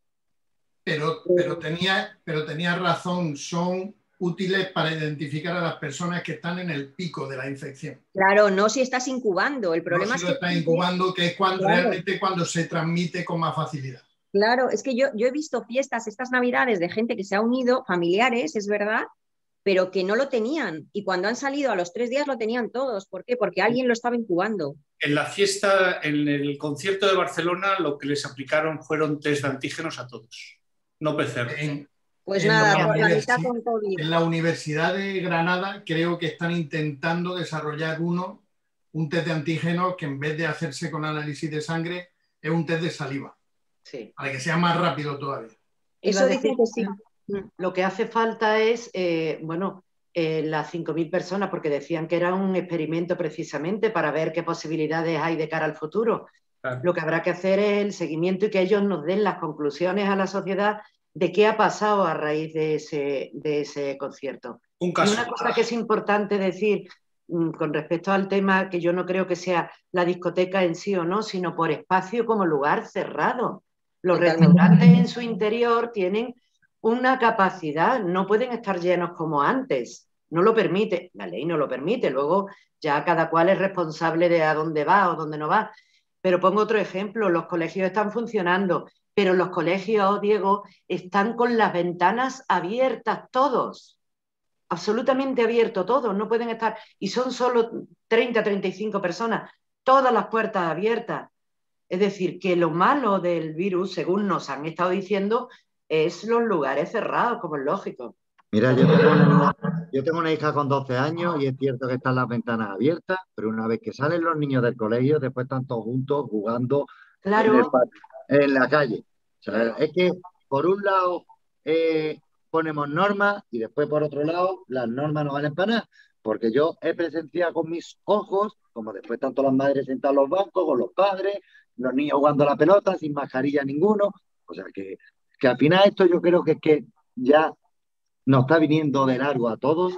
Pero, pero, tenía, pero tenía razón, son útiles para identificar a las personas que están en el pico de la infección. Claro, no si estás incubando. El problema no es si que lo estás incubando, que es cuando, claro. realmente cuando se transmite con más facilidad. Claro, es que yo, yo he visto fiestas estas navidades de gente que se ha unido, familiares, es verdad, pero que no lo tenían. Y cuando han salido a los tres días lo tenían todos. ¿Por qué? Porque alguien lo estaba incubando. En la fiesta, en el concierto de Barcelona, lo que les aplicaron fueron test de antígenos a todos, no P C R. En, Pues en nada, la por la mitad universi- con COVID. En la Universidad de Granada creo que están intentando desarrollar uno, un test de antígenos que en vez de hacerse con análisis de sangre, es un test de saliva, Sí. para que sea más rápido todavía. Eso Iba a dicen decir, que sí. lo que hace falta es, eh, bueno, eh, las cinco mil personas, porque decían que era un experimento precisamente para ver qué posibilidades hay de cara al futuro. Claro. Lo que habrá que hacer es el seguimiento y que ellos nos den las conclusiones a la sociedad de qué ha pasado a raíz de ese, de ese concierto. Un caso. Y una cosa que es importante decir mmm, con respecto al tema, que yo no creo que sea la discoteca en sí o no, sino por espacio como lugar cerrado. Los Totalmente. restaurantes en su interior tienen una capacidad, no pueden estar llenos como antes, no lo permite, la ley no lo permite, luego ya cada cual es responsable de a dónde va o dónde no va. Pero pongo otro ejemplo, los colegios están funcionando, pero los colegios, Diego, están con las ventanas abiertas todos, absolutamente abierto todos, no pueden estar, y son solo treinta, treinta y cinco personas, todas las puertas abiertas. Es decir, que lo malo del virus, según nos han estado diciendo, es los lugares cerrados, como es lógico. Mira, yo tengo, una, yo tengo una hija con doce años y es cierto que están las ventanas abiertas, pero una vez que salen los niños del colegio, después están todos juntos jugando Claro. en, el patio, en la calle. O sea, es que por un lado eh, ponemos normas y después por otro lado las normas no valen para nada, porque yo he presenciado con mis ojos, como después tanto las madres sentadas en los bancos con los padres, los niños jugando a la pelota sin mascarilla ninguno. O sea que, que al final esto yo creo que es que ya nos está viniendo de largo a todos,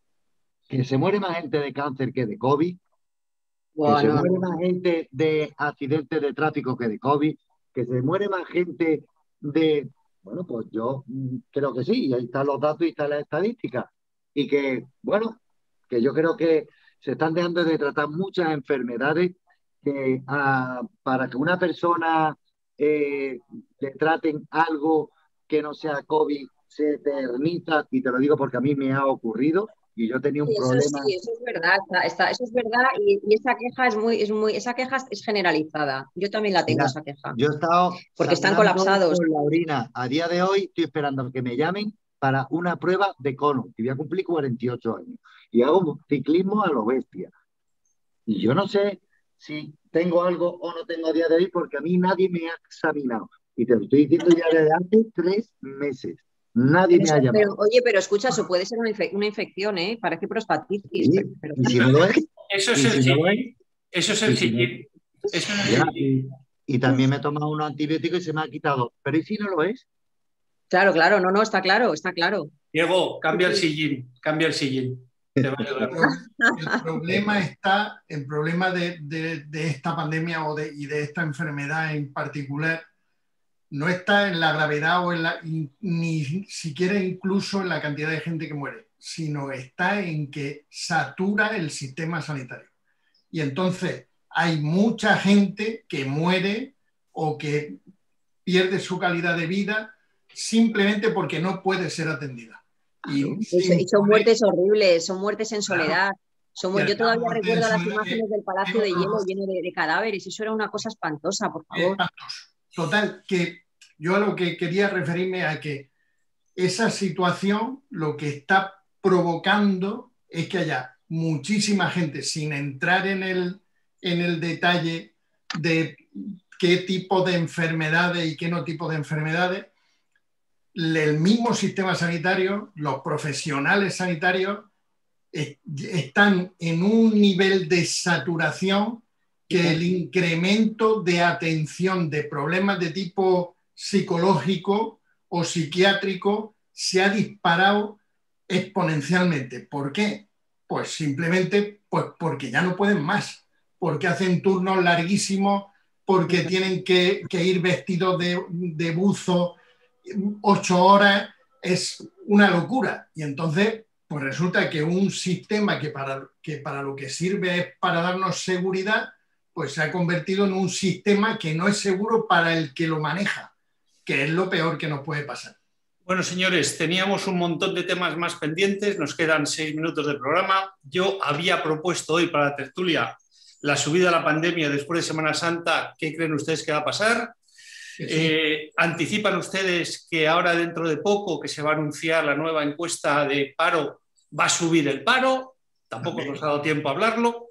que se muere más gente de cáncer que de COVID, Bueno, que se muere más gente de accidentes de tráfico que de COVID, que se muere más gente de... Bueno, pues yo mm, creo que sí, y ahí están los datos y están las estadísticas. Y que, bueno, que yo creo que se están dejando de tratar muchas enfermedades que ah, para que una persona eh, le traten algo que no sea COVID se eterniza, y te lo digo porque a mí me ha ocurrido y yo tenía un Sí, eso problema. sí, eso es verdad, está, está- eso es verdad y, y esa queja es muy, es muy, esa queja es generalizada. Yo también la tengo, Mira, esa queja. yo he estado Porque están sangrando colapsados. con la orina. A día de hoy estoy esperando que me llamen para una prueba de cono, y voy a cumplir cuarenta y ocho años. Y hago ciclismo a lo bestia. Y yo no sé si tengo algo o no tengo a día de hoy, porque a mí nadie me ha examinado. Y te lo estoy diciendo ya desde hace tres meses. Nadie me ha Pero, llamado. oye, pero escucha, eso puede ser una, infe- una infección, ¿eh? Parece prostatitis. Sí, pero- pero- y si no lo es, Eso es y el si no lo es, sillín. Eso es el y si no- sillín. Eso es el ya, sillín. y, y también me he tomado unos antibióticos y se me ha quitado. Pero ¿y si no lo es? Claro, claro, no, no, está claro, está claro. Diego, cambia el sillín. Cambia el sillín. Te va a ayudar. El problema está, el problema de, de, de esta pandemia o de, y de esta enfermedad en particular no está en la gravedad o en la, ni siquiera incluso en la cantidad de gente que muere, sino está en que satura el sistema sanitario. Y entonces hay mucha gente que muere o que pierde su calidad de vida simplemente porque no puede ser atendida. Y, y son muertes horribles, son muertes en soledad. Somos, yo todavía recuerdo las imágenes del Palacio de Hielo lleno de, de cadáveres. Eso era una cosa espantosa, por favor. Espantoso. Total, que yo a lo que quería referirme a que esa situación lo que está provocando es que haya muchísima gente, sin entrar en el, en el detalle de qué tipo de enfermedades y qué no tipo de enfermedades, el mismo sistema sanitario, los profesionales sanitarios están en un nivel de saturación que el incremento de atención de problemas de tipo psicológico o psiquiátrico se ha disparado exponencialmente. ¿Por qué? Pues simplemente pues porque ya no pueden más, porque hacen turnos larguísimos, porque tienen que, que ir vestidos de, de buzo ocho horas, es una locura. Y entonces pues resulta que un sistema que para, que para lo que sirve es para darnos seguridad, pues se ha convertido en un sistema que no es seguro para el que lo maneja, que es lo peor que nos puede pasar. Bueno, señores, teníamos un montón de temas más pendientes, nos quedan seis minutos de programa. Yo había propuesto hoy para la tertulia la subida a la pandemia después de Semana Santa. ¿Qué creen ustedes que va a pasar? Sí, sí. Eh, ¿Anticipan ustedes que ahora dentro de poco que se va a anunciar la nueva encuesta de paro, va a subir el paro? Tampoco nos ha dado tiempo a hablarlo.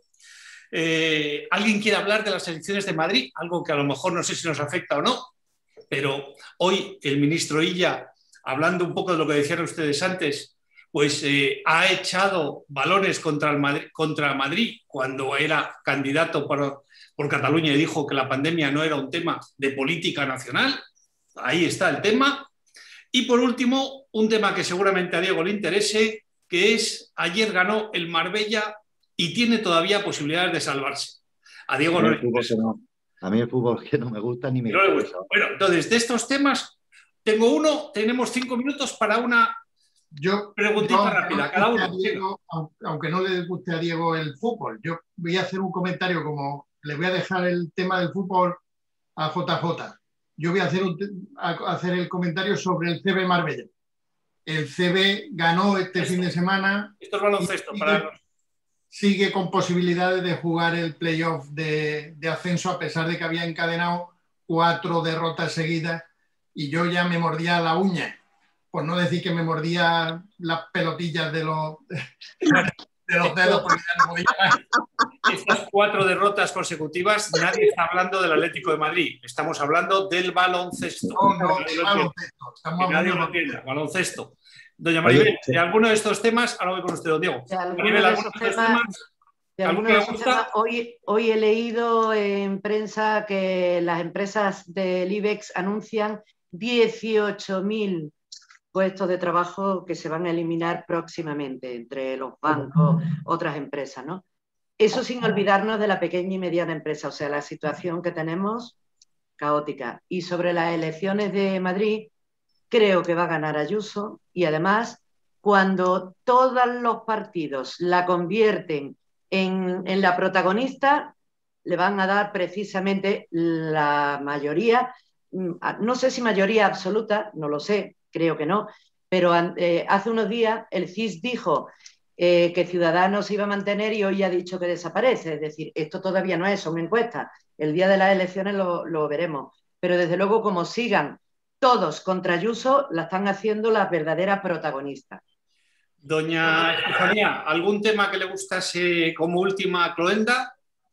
Eh, ¿Alguien quiere hablar de las elecciones de Madrid? Algo que a lo mejor no sé si nos afecta o no, pero hoy el ministro Illa, hablando un poco de lo que decían ustedes antes, pues eh, ha echado balones contra, el Madrid, contra Madrid cuando era candidato por, por Cataluña y dijo que la pandemia no era un tema de política nacional. Ahí está el tema. Y por último, un tema que seguramente a Diego le interese, que es ayer ganó el Marbella y tiene todavía posibilidades de salvarse. A Diego no le interesa. No. A mí el fútbol que no me gusta ni me no gusta. Bueno, entonces, de estos temas, tengo uno, tenemos cinco minutos para una yo, preguntita yo, rápida. Cada uno. Diego, aunque no le guste a Diego el fútbol, yo voy a hacer un comentario como le voy a dejar el tema del fútbol a J J. Yo voy a hacer, un, a hacer el comentario sobre el C B Marbella. El C B ganó este Esto, fin de semana. Esto es baloncesto sigue, para los... sigue con posibilidades de jugar el playoff de, de ascenso, a pesar de que había encadenado cuatro derrotas seguidas y yo ya me mordía la uña, por no decir que me mordía las pelotillas de los, de los dedos porque ya no podía más. Estas cuatro derrotas consecutivas, nadie está hablando del Atlético de Madrid, estamos hablando del baloncesto. No, no, del baloncesto. Estamos nadie lo entiende, baloncesto. Doña Maribel, de alguno de estos temas, ahora voy con usted, don Diego. Maribel, ¿alguno de estos temas? De alguno de estos temas hoy, hoy he leído en prensa que las empresas del IBEX anuncian dieciocho mil puestos de trabajo que se van a eliminar próximamente entre los bancos, otras empresas, ¿no? Eso sin olvidarnos de la pequeña y mediana empresa, o sea, la situación que tenemos caótica. Y sobre las elecciones de Madrid, creo que va a ganar Ayuso y además cuando todos los partidos la convierten en, en la protagonista, le van a dar precisamente la mayoría, no sé si mayoría absoluta, no lo sé, creo que no, pero eh, hace unos días el C I S dijo eh, que Ciudadanos iba a mantener y hoy ha dicho que desaparece, es decir, esto todavía no es, son encuestas, el día de las elecciones lo, lo veremos, pero desde luego como sigan todos contra Ayuso, la están haciendo las verdaderas protagonistas. Doña Estefanía, ¿algún tema que le gustase como última cloenda?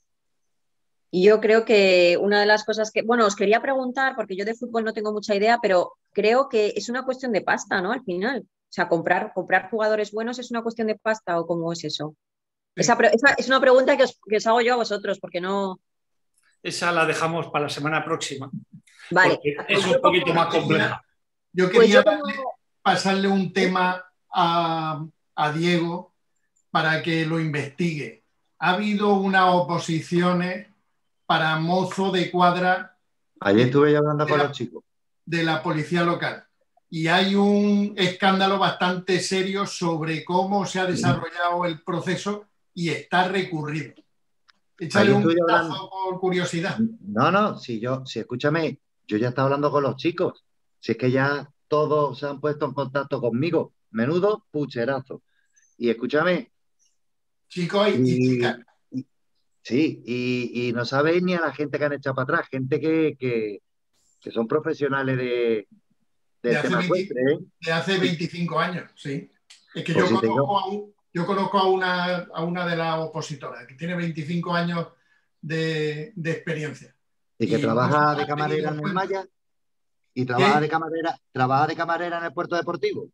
Y yo creo que una de las cosas que, bueno, os quería preguntar, porque yo de fútbol no tengo mucha idea, pero creo que es una cuestión de pasta, ¿no? Al final, o sea, comprar, comprar jugadores buenos es una cuestión de pasta, ¿o cómo es eso? Sí. Esa, esa es una pregunta que os, que os hago yo a vosotros, porque no... Esa la dejamos para la semana próxima. Vale. Es un poquito más compleja. Yo quería pues yo como... pasarle un tema a, a Diego para que lo investigue. Ha habido unas oposiciones para mozo de cuadra. Ayer estuve yo hablando con los chicos. De la policía local. Y hay un escándalo bastante serio sobre cómo se ha desarrollado el proceso y está recurrido. Échale un vistazo por curiosidad. No, no, si yo, si escúchame, yo ya estaba hablando con los chicos. Si es que ya todos se han puesto en contacto conmigo. Menudo pucherazo. Y escúchame, Chicos y, y y, chicas. y- sí, y, y no sabéis ni a la gente que han echado para atrás, gente que, que, que son profesionales de, De del hace, tema veinte ecuestre, ¿eh? de hace Sí, veinticinco años, sí. Es que pues yo si te digo, conozco a, un- yo conozco a una, a una de las opositoras que tiene veinticinco años de, de experiencia y que y no se trabaja de ha tenido camarera en en el cuenta. Maya y trabaja ¿Qué? de camarera, trabaja de camarera en el puerto deportivo.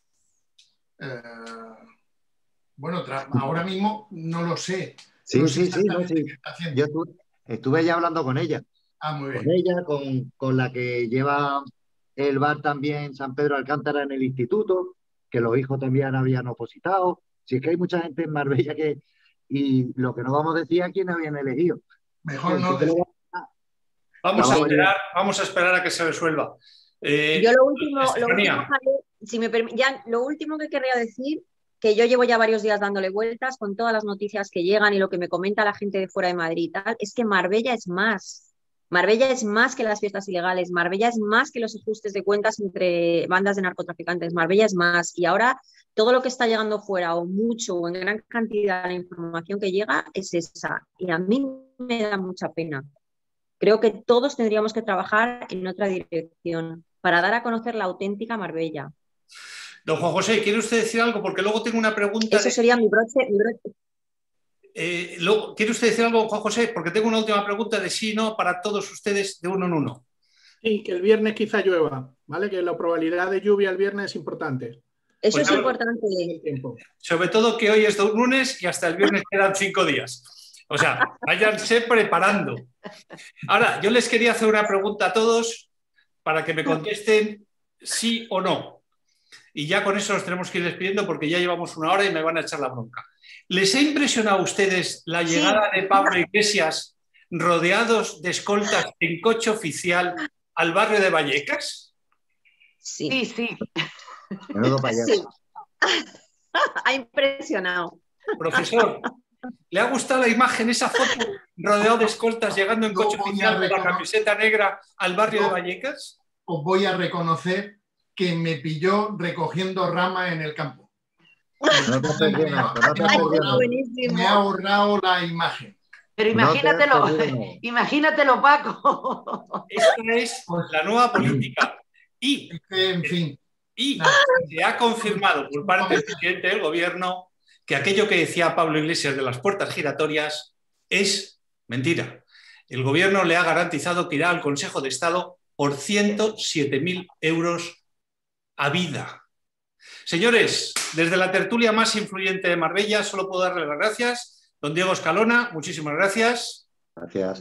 Eh, bueno, tra- ahora mismo no lo sé. No Sí, sé sí, sí, no, exactamente sí. qué está haciendo. Yo estuve, estuve ya hablando con ella, Ah, muy con bien. ella, con, con la que lleva el bar también San Pedro Alcántara en el instituto, que los hijos también habían opositado. Si es que hay mucha gente en Marbella que, y lo que no vamos a decir a quién habían elegido. Mejor Sí no que lo decir. va- la Vamos a vamos a llevar. esperar, vamos a esperar a que se resuelva. Yo Eh, lo último, lo último, Estefanía, Javier, si me permi- ya, lo último que querría decir, que yo llevo ya varios días dándole vueltas con todas las noticias que llegan y lo que me comenta la gente de fuera de Madrid y tal, es que Marbella es más. Marbella es más que las fiestas ilegales, Marbella es más que los ajustes de cuentas entre bandas de narcotraficantes, Marbella es más. Y ahora todo lo que está llegando fuera, o mucho, o en gran cantidad, la información que llega es esa. Y a mí me da mucha pena. Creo que todos tendríamos que trabajar en otra dirección para dar a conocer la auténtica Marbella. don Juan José, ¿quiere usted decir algo? Porque luego tengo una pregunta Eso de... sería mi broche. Mi broche. eh, luego, ¿quiere usted decir algo, Juan José? Porque tengo una última pregunta de sí y no para todos ustedes de uno en uno. Sí, que el viernes quizá llueva, ¿vale? Que la probabilidad de lluvia el viernes es importante. Eso Pues es ya, importante. El tiempo. sobre todo que hoy es lunes y hasta el viernes quedan cinco días. O sea, váyanse preparando. Ahora, yo les quería hacer una pregunta a todos para que me contesten sí o no. Y ya con eso nos tenemos que ir despidiendo porque ya llevamos una hora y me van a echar la bronca. ¿Les ha impresionado a ustedes la llegada Sí. de Pablo Iglesias rodeados de escoltas en coche oficial al barrio de Vallecas? Sí. Sí, sí. Menudo payaso. Sí. Ha impresionado. Profesor, ¿le ha gustado la imagen, esa foto rodeado de escoltas llegando en Yo coche voy oficial a con la reconocer- camiseta negra al barrio Yo- de Vallecas? Os voy a reconocer que me pilló recogiendo ramas en el campo. No te has perdido nada, no te has Me ha perdido ahorrado- nada. Buenísimo. me ha ahorrado la imagen. Pero No te has imagínatelo, perdido nada. imagínatelo, Paco. Esta es la nueva política. Y, Es que, en fin, y nada. se ha confirmado por parte del presidente del gobierno que aquello que decía Pablo Iglesias de las puertas giratorias es mentira. El gobierno le ha garantizado que irá al Consejo de Estado por ciento siete mil euros a vida. Señores, desde la tertulia más influyente de Marbella, solo puedo darle las gracias. Don Diego Escalona, muchísimas gracias. Gracias.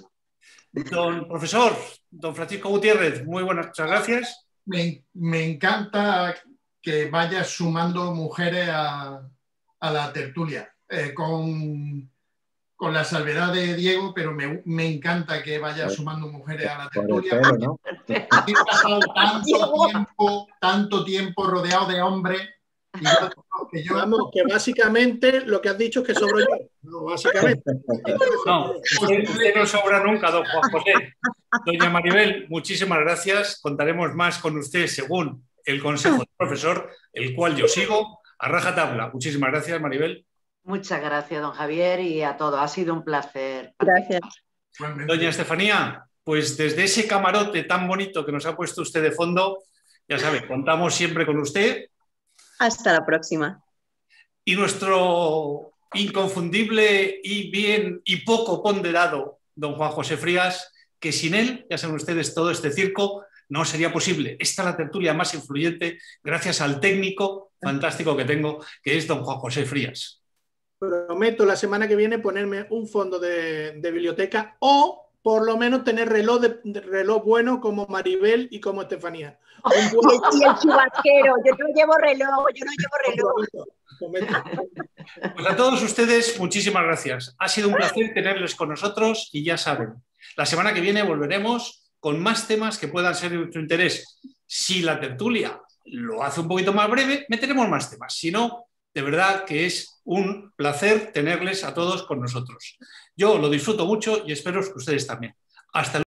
Don profesor, don Francisco Gutiérrez, muy buenas, muchas gracias. Me, me encanta que vayas sumando mujeres a, a la tertulia, eh, con, con la salvedad de Diego, pero me, me encanta que vayas sumando mujeres a la Por el tertulia. pelo, ¿no? He pasado tanto tiempo, tanto tiempo rodeado de hombres y yo, que yo Vamos, que básicamente lo que has dicho es que sobro yo. No, básicamente. No, usted, usted no sobra nunca, don Juan José. Doña Maribel, muchísimas gracias. Contaremos más con usted según el consejo del profesor, el cual yo sigo a rajatabla. Muchísimas gracias, Maribel. Muchas gracias, don Javier, y a todos. Ha sido un placer. Gracias. Doña Estefanía, pues desde ese camarote tan bonito que nos ha puesto usted de fondo, ya sabe, contamos siempre con usted. Hasta la próxima. Y nuestro inconfundible y bien y poco ponderado don Juan José Frías, que sin él, ya saben ustedes, todo este circo no sería posible. Esta es la tertulia más influyente gracias al técnico fantástico que tengo, que es don Juan José Frías. Prometo la semana que viene ponerme un fondo de, de biblioteca o por lo menos tener reloj, de, de reloj bueno como Maribel y como Estefanía. Un Y el, buen- y el chubasquero. Yo no llevo reloj, yo no llevo reloj. Prometo. Pues a todos ustedes, muchísimas gracias. Ha sido un placer tenerles con nosotros y ya saben, la semana que viene volveremos con más temas que puedan ser de nuestro interés. Si la tertulia lo hace un poquito más breve, meteremos más temas. Si no, de verdad que es un placer tenerles a todos con nosotros. Yo lo disfruto mucho y espero que ustedes también. Hasta luego.